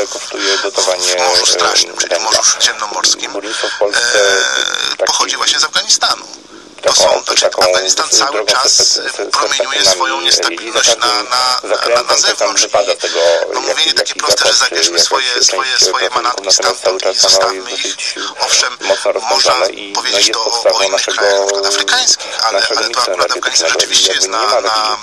w Morzu Strasznym, czyli w Morzu Śródziemnomorskim, pochodzi właśnie z Afganistanu. Afganistan cały czas promieniuje swoją niestabilność na zewnątrz. No mówienie takie proste, że zabierzmy swoje manatki stamtąd i zostawmy ich. Owszem, można powiedzieć to o innych krajach, na przykład afrykańskich, ale to akurat Afganistan rzeczywiście jest na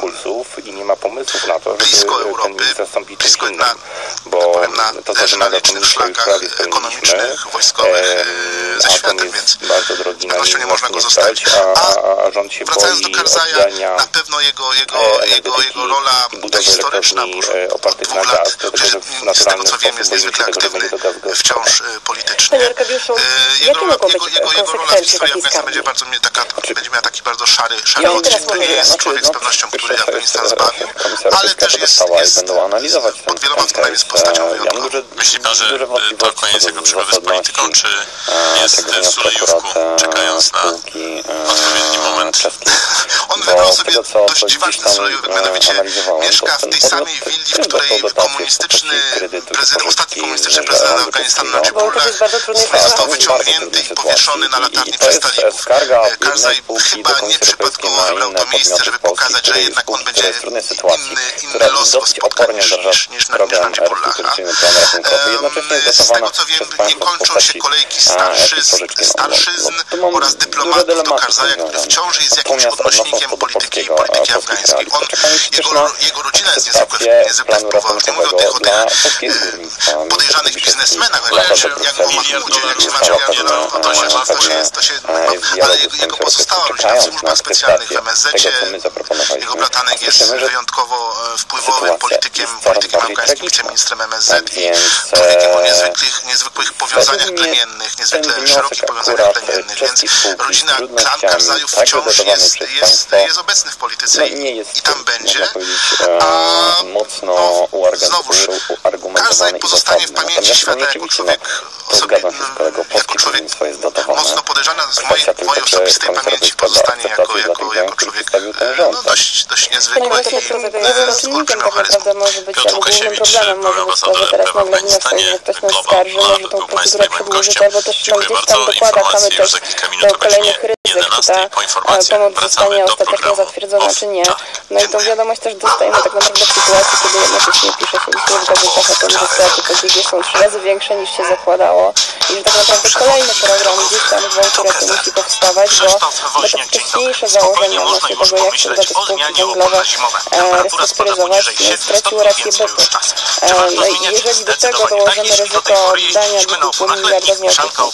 blisko Europy, blisko na leży na licznych szlakach ekonomicznych, wojskowych ze światem, więc z pewnością nie można go zostawić. A wracając do Karzaja, na pewno jego rola historyczna, bo od 2 lat, z tego co wiem, jest niezwykle aktywny wciąż politycznie. Jego rola w historii Afganistanu będzie miała taki bardzo szary odcień. To nie jest człowiek z pewnością, który Afganistan zbawił, ale też jest pod wieloma względami jest postacią wyjątkową. Myśli pan, że to koniec jego przygody z polityką, czy jest w Sulejówku, czekając na odpowiedni moment? On wybrał sobie dość ważny Sulejówek, mianowicie mieszka w tej samej willi, w której ostatni komunistyczny prezydent Afganistanu Nadżibullah został wyciągnięty i powieszony na latarni przez talików. Karzaj chyba nieprzypadkowo wybrał to miejsce, żeby pokazać, że jednak on będzie inny los go spotka niż Nadżibullaha. Z tego co wiem, nie kończą się kolejki starszyzn oraz dyplomatów do Karzaja, który wciąż jest jakimś odnośnikiem polityki afgańskiej. Jego rodzina jest niezwykle wpływowa. Nie mówię o tych podejrzanych biznesmenach, ale jego pozostała rodzina w służbach specjalnych w MSZ-cie. Jego bratanek jest wyjątkowo wpływowym politykiem afgańskim, wiceministrem MSZ i człowiekiem o niezwykłych powiązaniach plemiennych, niezwykle szerokich powiązaniach plemiennych, więc rodzina, klan Karzajów wciąż jest obecny w polityce i tam będzie. Znowuż Karzaj pozostanie w pamięci świata jako człowiek mocno podejrzany, z mojej osobistej pamięci pozostanie jako człowiek dość niezwykły i olbrzymią charyzmą. Piotr Łukasiewicz, były ambasador w Afganistanie. Mowa był Państwa i moim gościem. Dziękuję bardzo. Informacje już za kilka minut o godzinie 11. Po informacjach wracamy do programu Off-Time. No i tą wiadomość też dostajemy tak naprawdę w sytuacji, kiedy jednocześnie pisze się dzisiaj w gazetach o tym, że straty PGG są 3 razy większe niż się zakładało i że tak naprawdę kolejny program gdzieś tam w Wątórecie musi powstawać, bo te wcześniejsze założenia odnośnie tego, jak się uda te spółki węglowe restrukturyzować, straciły rację bytu. No i jeżeli do tego dołożymy ryzyko oddania długu miliarda złotych, to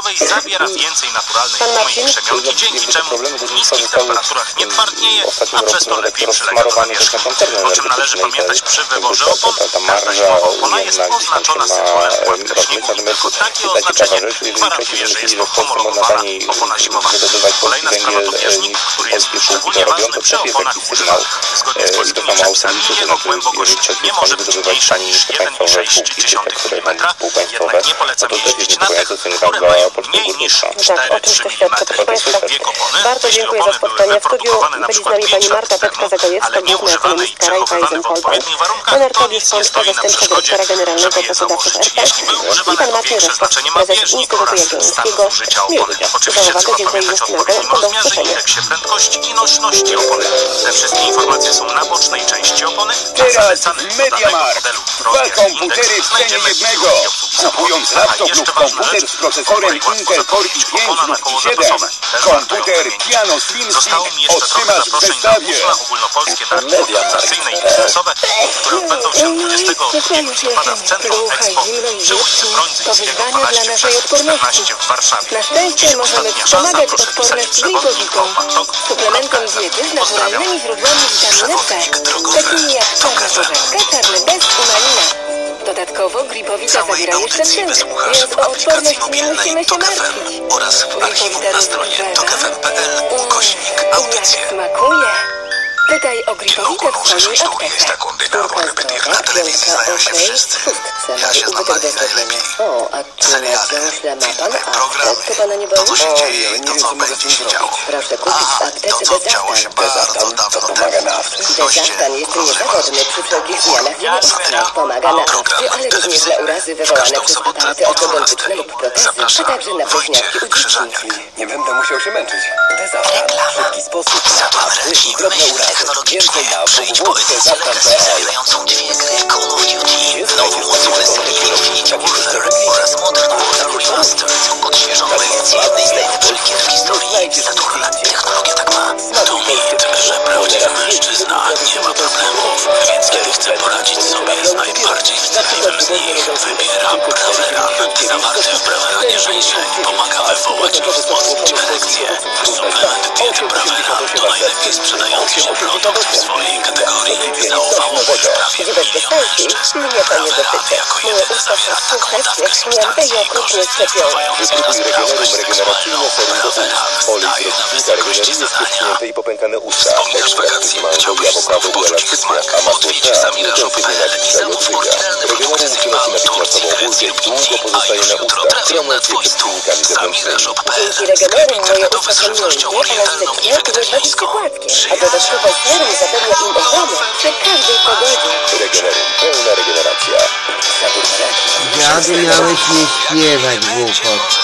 pan Marcin? Dzięki czemu w niskich temperaturach nie twardnieje, a przez to lepiej przylega do nawierzchni. O czym należy pamiętać przy wyborze opon? Każda zimowa opona jest oznaczona symbolem płatnych śniegu i tylko takie oznaczenie gwarantuje, że jest to homologowana opona zimowa. Kolejna sprawa to bieżnik, który jest szczególnie ważny przy oponach używanych. Zgodnie z polskimi przepisami jego głębokość nie może być mniejsza niż 1,6 mm, jednak nie polecam jeździć na tych, które mają mniej niż 4,3 mm. Bardzo dziękuję za spotkanie. W studiu byli z nami pani Marta Peczka-Zagajewska, główna ekonomistka Raiffeisen Polbank, pan Arkadiusz Pączka, zastępca dyrektora generalnego pracodawców RP i pan Marcin Reszczak, prezes Instytutu Jagiellońskiego. Miłego dnia. Za uwagę dziękuję Justynę. Do usłyszenia. Prędkości i nośności opony. Te wszystkie informacje są na bocznej części opony. Teraz w MediaMarkt 2 komputery w cenie jednego. Kupując laptop lub komputer z procesorem Intel Core i5 lub i7, komputer Piano Slim Stick otrzymasz w zestawie. Ogólnopolskie targi organizacyjne i biznesowe, które odbędą się 22 listopada w Centrum Expo przy ulicy Brądzyńskiego 12/14 w Warszawie. Na szczęście możemy wspomagać odporność glikowiką. Suplementem diety z naturalnymi źródłami witaminy C, takimi jak czarna porzeczka, czarny bez i malina. Dodatkowo gripowita zawiera jeszcze cynek, więc o odporność nie musimy się martwić. Oraz w archiwum na stronie tokfm.pl/audycje. Jak smakuje! Pytaj o gripowitę w swojej aptece. Na telewizji znają się wszyscy. Ja się znam najlepiej. O, a czy na wiąźle ma pan aptek? To pana nie boli? To, co się dzieje i to, co będzie się działo. Proszę kupić w aptece To, co działo się bardzo dawno temu. Dezartan jest niezawodny przy wszelkich zmianach w okna. Pomaga na akcję, ale również na urazy wywołane przez aparaty ortodontyczne lub protezy, a także na bliźniaki u dzieci. Nie będę musiał się męczyć. Dezartan. Szybki sposób na łatwy i drobne urazy. Więcej na www.dezartan.pl. Dźwięk Call of Duty, nową odsłonę serii Infinity Warfare oraz Modern Warfare Remastered. Odświeżoną edycję jednej z najlepszych gier w historii. Naturalna technologia tak ma. To mit, że prawdziwy mężczyzna nie ma problemów, więc kiedy chce poradzić sobie z najbardziej wstydliwym z nich, wybiera Brawleran. Zawarty w Brawleranie żeńszeń pomaga wywołać i wzmocnić erekcję. Suplement diety Brawleran to najlepiej sprzedający się produkt w swojej kategorii. Zaufało prawie 1 milion mężczyzn. Brawleran jako jedyny zawiera taką dawkę substancji korzystnie wpływającej na sprawność seksualną. Brawleran daje na wysokości zadania. I popękane usta. Wspominasz wakacje? Chciałbyś znowu poczuć niesmak? Odwiedź samirażo.pl i zamów oryginalne produkty z Libaну, Turcji, Grecji lub Indii, a już jutro trafią na Twój stół. Samirażo.pl. Sklepik internetowy z żywnością orientalną i wegetariańską. A dodatkowo serum zapewnia im ochronę przy każdej pogodzie. Regenerum. Pełna regeneracja. Dziady miałeś nie śpiewać, głupot.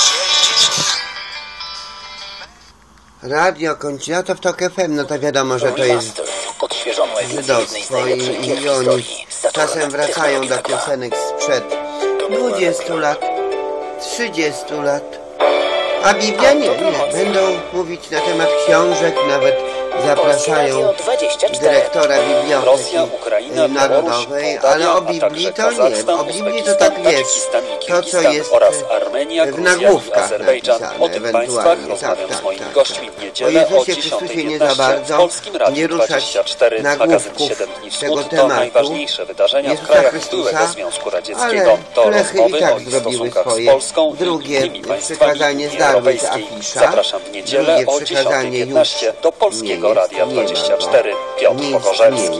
Radio kończy, no to w TOK FM, no to wiadomo, że to jest żydostwo i oni czasem wracają do piosenek sprzed 20 lat, 30 lat, a Biblia nie, będą mówić na temat książek, nawet zapraszają dyrektora Biblioteki Narodowej, ale o Biblii to nie, o Biblii to tak wiesz, to co jest w nagłówkach napisane, ewentualnie, tak. O Jezusie Chrystusie nie za bardzo, nie ruszać nagłówków tego tematu Jezusa Chrystusa, ale Lechy i tak zrobiły swoje. Drugie przekazanie z Darby z afisza, drugie przekazanie już nie jest. Radia 24, Piotr Pogorzelski.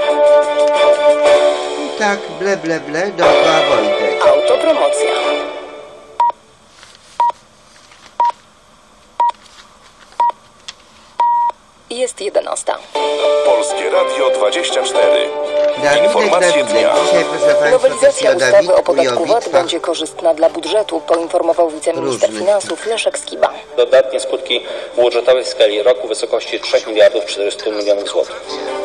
I tak, ble, dookoła Wojtek. Autopromocja. Jest 11. Polskie Radio 24. Informacje dnia. Dzisiaj, proszę Państwa, Nowelizacja ustawy o podatku VAT będzie korzystna dla budżetu, poinformował wiceminister finansów Leszek Skiba. Dodatnie skutki budżetowe w skali roku w wysokości 3 miliardów 400 milionów złotych.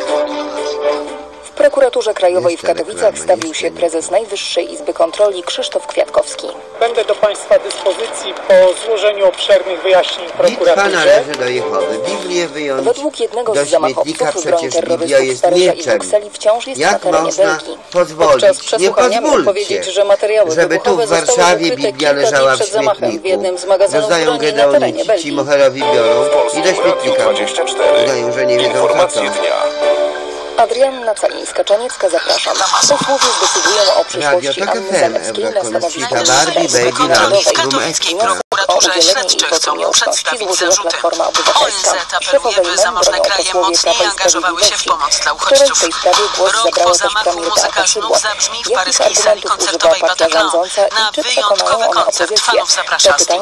W prokuraturze krajowej w Katowicach stawił się prezes Najwyższej Izby Kontroli Krzysztof Kwiatkowski. Będę do Państwa dyspozycji po złożeniu obszernych wyjaśnień prokuraturze. Bitwa należy do Jehowy. Biblię wyjąć według jednego do z zamachowców broń terrorystów w Paryża i Brukseli wciąż jest na terenie Belgii. Podczas przesłuchania mógł powiedzieć, że materiały żeby tu w Warszawie Biblia leżała w śmietniku. Dodają Gedeonici, Moherowi biorą i do śmietnika dodają, że nie wiedzą co to. Adrianna Calińska-Czaniecka, zapraszam. Posłowie zdecydują o przyszłości Anny Zalewskiej na stanowisku w katowickiej prokuraturze śledczy chcą ją przedstawić zarzuty. ONZ apeluje, by zamożne kraje mocniej angażowały się w pomoc dla uchodźców. Rok po zamachu muzyka znów zabrzmi w paryskiej sali koncertowej Bataclan na wyjątkowy koncert fanów zaprasza Sting.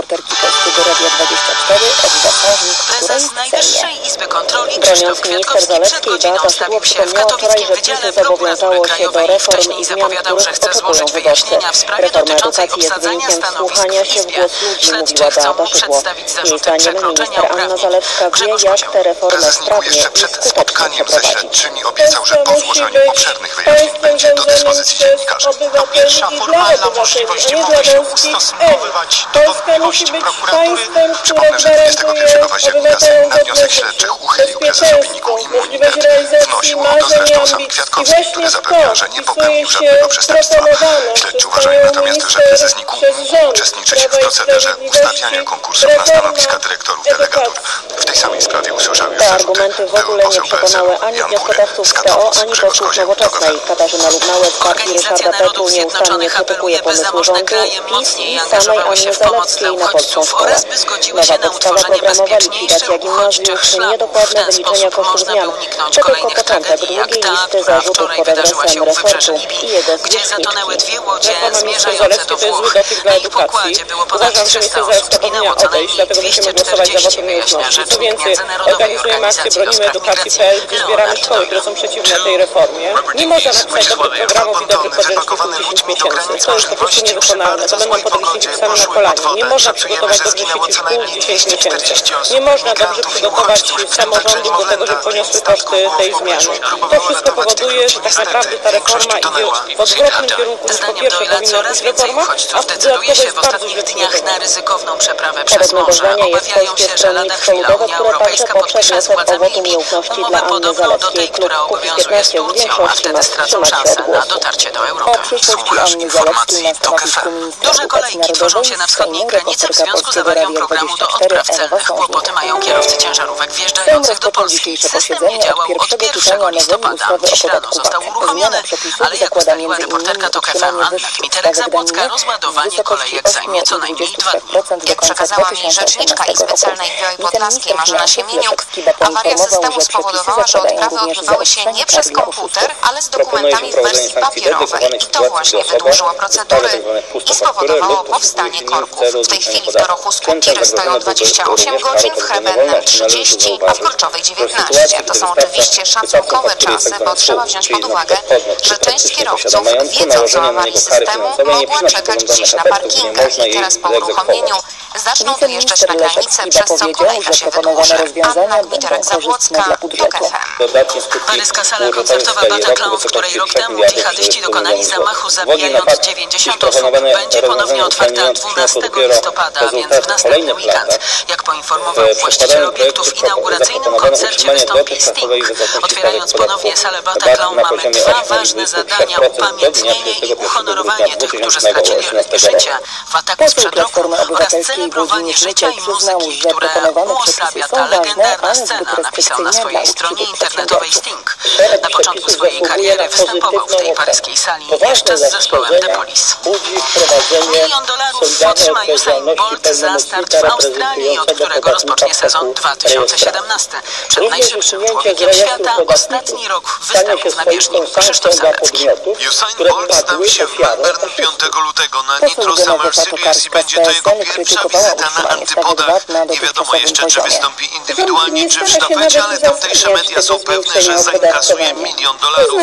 Prezes Najwyższej Izby Kontroli Krzysztof Kwiatkowski przed godziną stawił się w katowickim wydziale prokuratury krajowej. Wcześniej zapowiadał, że chce złożyć wyjaśnienia w sprawie dotyczącej obsadzenia stanowisk w Izbie. Śledczy chcą mu przedstawić zarzuty przekroczenia uprawnień. Grzegorz Kozioł. Prezes NIK jeszcze przed spotkaniem ze śledczymi obiecał, że po złożeniu obszernych wyjaśnień będzie do dyspozycji dziennikarzy. To pierwsza formalna możliwość mogę się ustosunkowywać do wątpliwości prokuratury. Przypomnę, że 21 października Sejm na wniosek śledczych uchylił prezesowi NIK-u immunitet. Wnosił o to zresztą sam Kwiatkowski, który zapewnia, że nie popełnił żadnego przestępstwa. Śledczy uważają natomiast, że prezes NIK-u mógł uczestniczyć w procederze ustawiania konkursów na stanowiska dyrektorów delegatów. W tej samej sprawie usłyszał już zarzuty były poseł PSL-u Jan Bury z Katowic, Grzegorz Kozioł, TOK FM. Organizacja Narodów Zjednoczonych apeluje, by zamożne kraje mocniej angażowały się w pomoc dla uchodźców oraz by zgodziły się na utworzenie bezpieczniejszych uchodźczych szlaków. dokładne wyliczenia kosztów zmian. To tylko początek długiej listy zarzutów pod adresem resortu i jego gdzie zatonęły dwie łodzie Reforma zmierzające do Włoch. Na ich pokładzie było ponad 300 osób, zginęło co najmniej 240, wyjaśnia rzecznik Międzynarodowej Organizacji do Spraw Migracji zbieramy szkoły, które są przeciwne tej reformie. Nie można napisać dobrych programów i dobrych podręczników 10 miesięcy. To jest po prostu niewykonalne. To będą podręczniki pisane na kolanie. Nie można przygotować dobrze sieci szkół w 10 miesięcy. Nie można dobrze przygotować samorządów do tego, żeby poniosły koszty tej zmiany. To wszystko powoduje, że tak naprawdę ta reforma idzie w odwrotnym kierunku. Po pierwsze powinna być reforma, a dodatkowo jest bardzo źle dniach na ryzykowną przeprawę przez morze. Obawiają się, że lada chwila Unia Europejska podpisze z władzami Libii umowę podobną do tej, która obowiązuje z Turcją, a wtedy stracą szansę na dotarcie do Europy. Formularz informacji TOK FM. Duże kolejki tworzą się na wschodniej granicy w związku z awarią programu do odpraw celnych. Kłopoty mają kierowcy ciężarówek wjeżdżających do Polski. System nie działał od 1 listopada. Dziś rano został uruchomiony, ale jak ustaliła reporterka TOK FM Anna Kmiterek-Zabłocka, rozładowanie kolejek zajmie co najmniej 2 dni. Jak przekazała mi rzeczniczka Izby Celnej w Białej Podlaskiej Marzena Siemieniuk, awaria systemu spowodowała, że odprawy odbywały się nie przez komputer, ale z dokumentami w wersji papierowej. I to właśnie wydłużyło procedury i spowodowało powstanie korków. W tej chwili w Dorochusku tiry stoją 28 godzin, w Chrebennem 30, a w Korczowej 19. To są oczywiście szacunkowe czasy, bo trzeba wziąć pod uwagę, że część kierowców, wiedząc o awarii systemu, mogła czekać gdzieś na parkingach i teraz po uruchomieniu zaczną dojeżdżać na granicę, przez co kolejka się wydłuży. Anna Kmiterek-Zabłocka, TOK FM. Paryska sala koncertowa Bataclan, w której rok temu dżihadyści dokonali zamachu, zabijając 90 osób, będzie ponownie otwarta 12 listopada, a więc w następny weekend. Jak poinformował właściciel obiektu, w inauguracyjnym koncercie wystąpi Sting. Otwierając ponownie salę Bataclan, mamy dwa ważne zadania: upamiętnienie i uhonorowanie tych, którzy stracili życie w ataku sprzed roku oraz celebrowanie życia i muzyki, które uosabia ta legendarna scena, napisał na swojej stronie internetowej Sting. Na początku swojej kariery występował w tej paryskiej sali jeszcze z zespołem The Police. $1 milion otrzyma Usain Bolt za start w Australii, od którego rozpocznie sezon 2017. Przed najszybszym człowiekiem świata ostatni rok występów na bieżni. Krzysztof Zalecki. Usain Bolt stawi się w Melbourne 5 lutego na Nitro Summer Series i będzie to jego pierwsza wizyta na antypodach. Nie wiadomo jeszcze, czy wystąpi indywidualnie, czy w sztafecie, ale tamtejsze media są pewne, że zainkasuje $1 milion.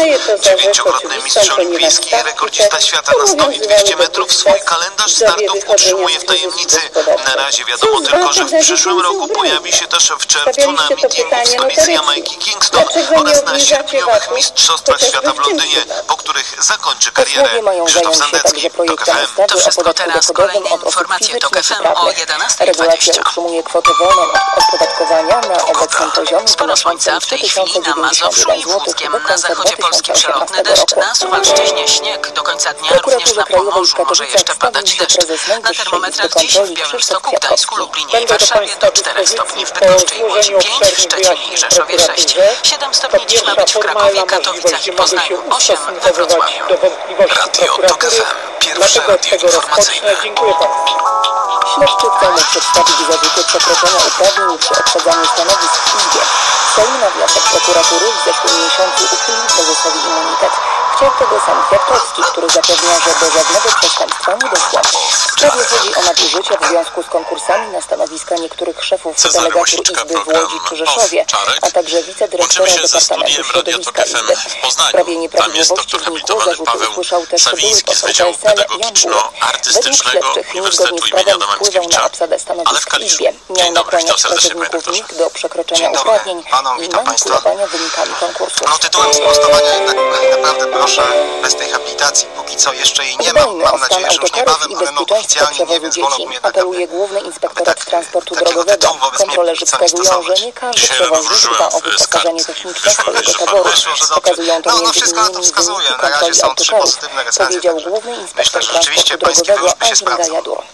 9-krotny mistrz olimpijski i rekordzista świata na 100 i 200 metrów swój kalendarz startów utrzymuje w tajemnicy. Na razie wiadomo tylko, że w przyszłym roku pojawi się też w czerwcu na meetingu w stolicy Jamajki Kingston oraz na sierpniowych mistrzostwach świata w Londynie, po których zakończy karierę. Krzysztof Sandecki, TOK FM. To wszystko teraz. Kolejne informacje TOK FM o 11:20. Regulacja utrzymuje kwotę wolną od opodatkowania na obecnym poziomie. Sporo słońca w tej chwili na Mazowszu i w Łódzkiem. Na zachodzie Polski przelotny deszcz, na Suwalszczyźnie śnieg. Do końca dnia również na Pomorzu może jeszcze padać deszcz. Na termometrach dziś w Białymstoku, Gdańsku, Lublinie i Warszawie do 4 stopni, w Bydgoszczy i Łodzi 5, w Szczecinie i Rzeszowie 6, 7 stopni dziś ma być w Krakowie, Katowicach i Poznaniu, 8 we Wrocławiu. Radio TOK FM. Pierwsze radio informacyjne. Dziękuję Państwu. Śledczy chcą przedstawić zarzuty przekroczenia uprawnień przy obsadzaniu stanowisk w Izbie. Sejm na wniosek prokuratury w zeszłym miesiącu uchylił prezesowi immunitet. Chciał tego sam Kwiatkowski, który zapewnia, że do żadnego przestępstwa nie doszło. W sprawie chodzi o nadużycie w związku z konkursami na stanowiska niektórych szefów delegatur Izby w Łodzi czy Rzeszowie, a także wicedyrektora Departamentu Środowiska Izby. W sprawie nieprawidłowości w NIK-u zarzuty usłyszał też były poseł PSL Jan Bułek. Według śledczych NIK zgodnie z prawem wpływał na obsadę stanowisk w Izbie. Miał nakłaniać pracowników NIK do przekroczenia uprawnień i manipulowania wynikami konkursu. No tytułem sprostowania jednak naprawdę proszę, bez tej habilitacji. Póki co jeszcze jej nie mam. Mam nadzieję, że już niebawem, ale no oficjalnie nie, więc wolałbym mnie tak apeluje Główny Inspektorat Transportu Drogowego. Kontrolerzy wskazują, że nie każdy przewoźnik dba o wyposażenie techniczne swojego taboru. Pokazują to między innymi wyniki kontroli autokarów, powiedział Główny Inspektor Transportu Drogowego Andrzej Jadur.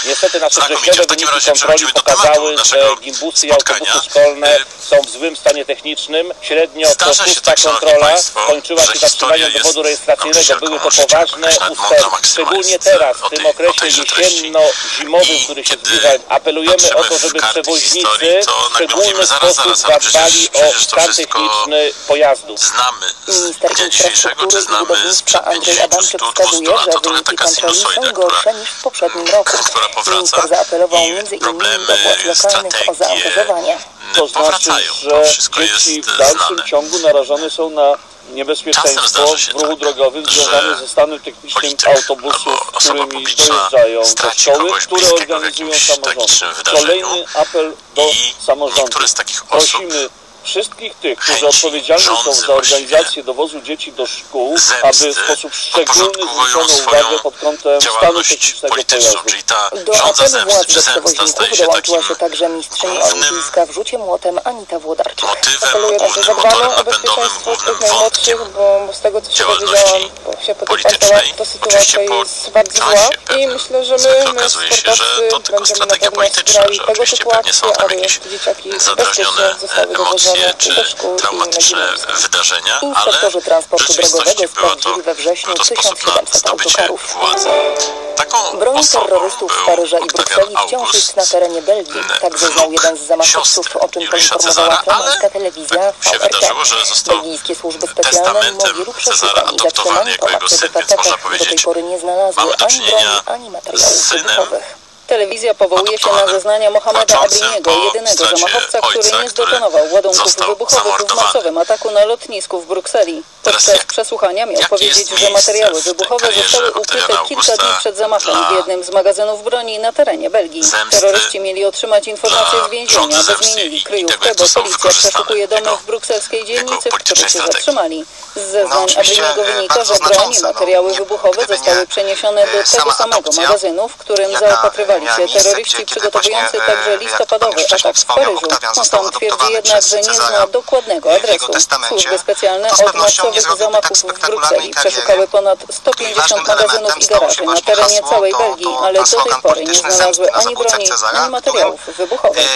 Niestety nasze wrześniowe wyniki kontroli pokazały, że gimbusy i autobusy szkolne są w złym stanie technicznym. Średnio co szósta kontrola kończyła się zatrzymaniem dowodu rejestracyjnego. Były to poważne usterki. Szczególnie teraz, w tym okresie jesienno-zimowym, który się zbliża. Apelujemy o to, żeby przewoźnicy w szczególny sposób zadbali o stan techniczny pojazdów. Minister infrastruktury i budownictwa Andrzej Adamczyk wskazuje, że wyniki kontroli są gorsze niż w poprzednim roku. Minister zaapelował m.in. do władz lokalnych o zaangażowanie. To znaczy, że dzieci w dalszym ciągu narażone są na niebezpieczeństwo w ruchu drogowym związane ze stanem technicznym autobusów, którymi dojeżdżają do szkoły, które organizują samorządy. Kolejny apel do samorządów. Prosimy wszystkich tych, którzy odpowiedzialni są za organizację dowozu dzieci do szkół, aby w sposób szczególny zwrócono uwagę pod kątem stanu technicznego pojazdu. Do apelu władz do przewoźników dołączyła się także mistrzyni olimpijska w rzucie młotem Anita Włodarczyk. Apeluję, aby zadbano o bezpieczeństwo tych najmłodszych, bo z tego, co się dowiedziałam, się potykam, to sytuacja jest bardzo zła i myślę, że my sportowcy będziemy na pewno wspierali tego typu akcje, aby dzieciaki bezpiecznie zostały dowożone czy traumatyczne wydarzenia, ale Inspektorzy transportu drogowego była to sprawdzili we wrześniu to sposób na 1700 zdobycie autokarów. władzy. Taką Broń osobą terrorystów w Paryżu i Brukseli wciąż jest na terenie Belgii. Tak zeznał jeden z zamachowców, o czym poinformowała flamandzka telewizja VRT. Belgijskie służby specjalne mimo wielu przesłuchań i zatrzymań po akcjach do tej pory nie znalazły ani broni, ani materiałów wybuchowych. Telewizja powołuje się na zeznania Mohameda Abriniego, jedynego zamachowca, który nie zdetonował ładunków wybuchowych w masowym ataku na lotnisku w Brukseli. Podczas przesłuchania miał powiedzieć, że materiały wybuchowe zostały ukryte kilka dni przed zamachem w jednym z magazynów broni na terenie Belgii. Terroryści mieli otrzymać informacje z więzienia, by zmienili kryjówkę, bo policja przeszukuje domy w brukselskiej dzielnicy, w których się zatrzymali. Z zeznań Abriniego wynika, że broń i materiały wybuchowe zostały przeniesione do tego samego magazynu, w którym zaopatrywali się terroryści przygotowujący także listopadowy atak w Paryżu. On sam twierdzi jednak, że nie zna dokładnego adresu. Służby specjalne od masowych zamachów w Brukseli przeszukały ponad 150 magazynów i garaży na terenie całej Belgii, ale do tej pory nie znalazły ani broni, ani materiałów wybuchowych.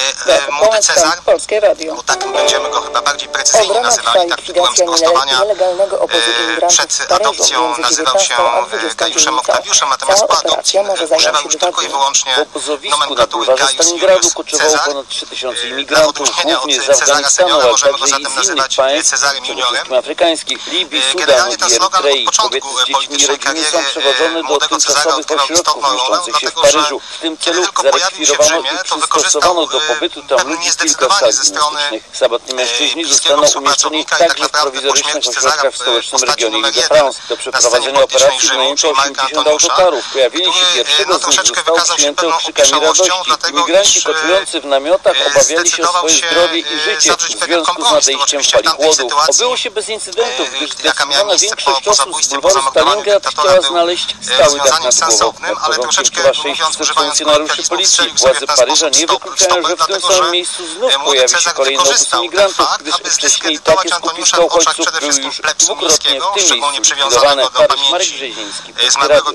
Polskie Radio. Obrona trwa likwidacja nielegalnego obozu imigrantów w Paryżu między 19 a 20 lipca. Cała operacja może zająć 2 dni. W obozowisku na bulwarze Stalingradu koczywało ponad 3000 imigrantów, głównie z Afganistanu, ale także i z innych państw, przede wszystkim afrykańskich, Libii, Sudanu i Erytrei. Kobiety z dziećmi i rodziny są przewożone do tymczasowych ośrodków mieszczących się w Paryżu. W tym celu zarekwirowano i przystosowano do pobytu tam ludzi kilka sal gimnastycznych. Samotni mężczyźni zostaną umieszczeni także w prowizorycznych ośrodkach w stołecznym regionie Ile-de-France. Do przeprowadzenia operacji wynajęto 80 autokarów. Pojawili się pierwszego z nich, został przyjęty okrzykami radości. Imigranci koczulujący w namiotach obawiali się o swoje zdrowie i życie w związku z nadejściem fali głodu. Obyło się bez incydentów, gdyż zdecydowana większość osób z bulwaru Stalingrad chciała znaleźć stały dach nad głową. Nad porządkiem chyba 600 funkcjonariuszy policji. Władze Paryża nie wykluczają, że w tym samym miejscu znów pojawi się kolejny obóz imigrantów, gdyż wcześniej takie skupisko uchodźców były już dwukrotnie w tym miejscu likwidowane. Paryż, Marek Brzeziński, Polskie Radio.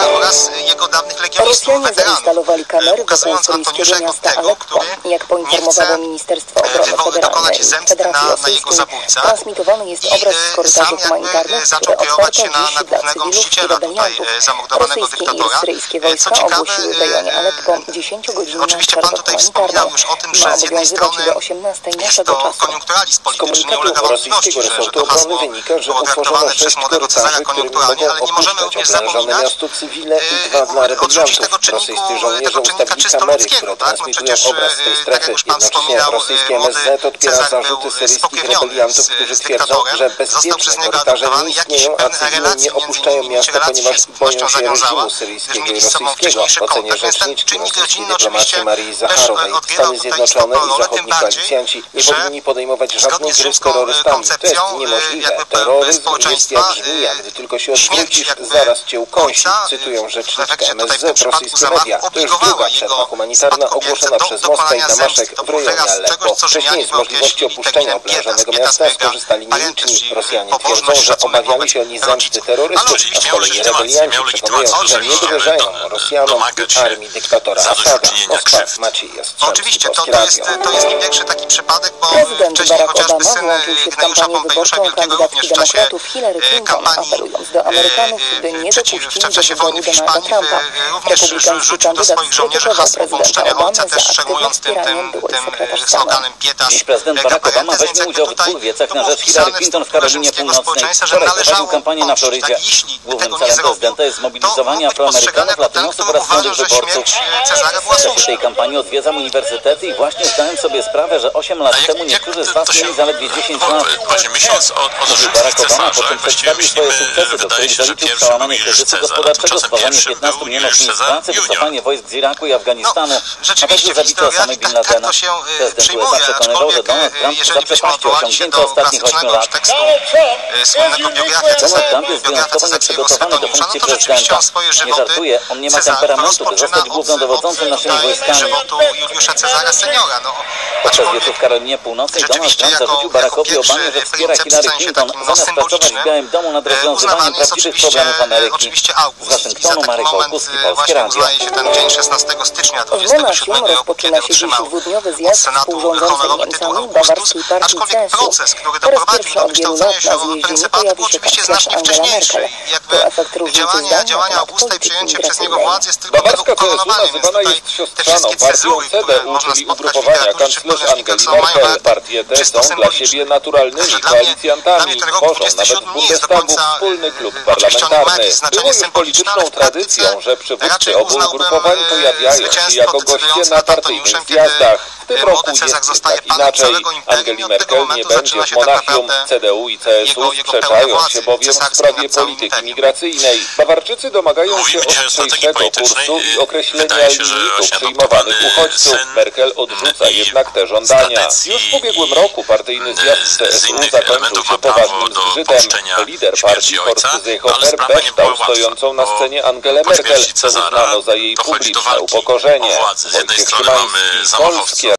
Rosjanie zainstalowali kamery wokół syryjskiego miasta Aleppo. Jak poinformowało Ministerstwo Obrony Federalnej Federacji Rosyjskiej, transmitowany jest obraz z korytarzy humanitarnych, które otwarto dziś dla cywilów i rebeliantów. Rosyjskie i syryjskie wojska ogłosiły w rejonie Aleppo 10-godzinną przerwę humanitarną. Ma obowiązywać do 18 naszego czasu. Z komunikatu rosyjskiego resortu obrony wynika, że utworzono 6 korytarzy, którymi mogą opuszczać oblężone miasto cywile i 2 dla rebeliantów. Rosyjscy żołnierze ustawili kamery, które transmitują obraz z tej strefy. Jednocześnie rosyjskie MSZ odpiera zarzuty syryjskich rebeliantów, którzy twierdzą, że bezpieczne korytarze nie istnieją, a cywile nie opuszczają miasta, ponieważ boją się reżimu syryjskiego i rosyjskiego. W ocenie rzeczniczki rosyjskiej dyplomacji Marii Zacharowej Stany Zjednoczone i zachodni koalicjanci nie powinni podejmować żadnej gry z terrorystami. To jest niemożliwe. Terroryzm jest jak żmija. Gdy tylko się odwrócisz, zaraz cię ukąsi. Cytują rzeczniczkę MSZ rosyjskie media. obligowały jego spadkobiercę do dokonania zemsty. To był wyraz czegoś, co Rzymianie określili terminem pietas, pietas mega parentes, czyli pobożność, szacunek wobec rodziców. Ale oczywiście miał legitymację, żeby domagać się zadośćuczynienia krzywd. Oczywiście, to jest nie pierwszy taki przypadek, bo wcześniej chociażby syn Ignatiusza Pompejusza Wielkiego również w czasie kampanii w czasie wojny w Hiszpanii również rzucił do swoich żołnierzy hasło pomszczenia ojca, też szczegółując tym sloganem pietas. Dziś prezydent Barack Obama weźmie udział w 2 wiecach na rzecz Hillary Clinton w Karolinie Północnej. Wczoraj prowadził kampanię na Florydzie. Głównym celem prezydenta jest zmobilizowanie Afroamerykanów, latynosów oraz młodych wyborców. W czasie tej kampanii odwiedzam uniwersytety i właśnie zdałem sobie sprawę, że 8 lat temu niektórzy z was mieli zaledwie 10 lat. Mówił Barack Obama, po czym przedstawił swoje sukcesy, do których zaliczył przełamanie kryzysu gospodarczego, stworzenie 15 milionów miejsc pracy, wycofanie wojsk z Iraku i Afganistanu, a także zabicie Osamy Bin Ladena. Prezydent USA przekonywał, że Donald Trump zaprzepaścił osiągnięcia ostatnich 8 lat. Donald Trump jest wyjątkowo nieprzygotowany do funkcji prezydenta. Nie żartuje, on nie ma temperamentu, by zostać głównodowodzącym naszymi wojskami. Podczas wiecu w Karolinie Północnej Donald Trump zarzucił Barackowi Obamie, że wspiera Hillary Clinton, zamiast pracować w Białym Domu nad rozwiązywaniem prawdziwych problemów Ameryki. Z Waszyngtonu Marek Olkuski, Polskie Radio. W Monachium rozpoczyna się dziś 2-dniowy zjazd współrządzącej Niemcami bawarskiej partii CSU. Po raz pierwszy od wielu lat na zjeździe pojawi się kanclerz Angela Merkel. To efekt różnicy zdań na temat polityki migracyjnej. Bawarska CSU nazywana jest siostrzaną partią CDU, czyli ugrupowania kanclerz Angeli Merkel. Partie te są dla siebie naturalnymi koalicjantami, tworzą nawet w Bundestagu wspólny klub parlamentarny. Było już polityczną tradycją, że przywódcy obu ugrupowań pojawiają się jako goście na partyjnych zjazdach. W tym roku jest jednak inaczej. Angeli Merkel nie będzie w Monachium. CDU i CSU sprzeczają się bowiem w sprawie polityki migracyjnej. Bawarczycy domagają się ostrzejszego kursu i określenia limitu przyjmowanych uchodźców. Merkel odrzuca jednak te żądania. Już w ubiegłym roku partyjny zjazd CSU zakończył się poważnym zgrzytem. Lider partii Horst Seehofer beształ stojącą na scenie Angelę Merkel, co uznano za jej publiczne upokorzenie. Wojciech Szymański, Polskie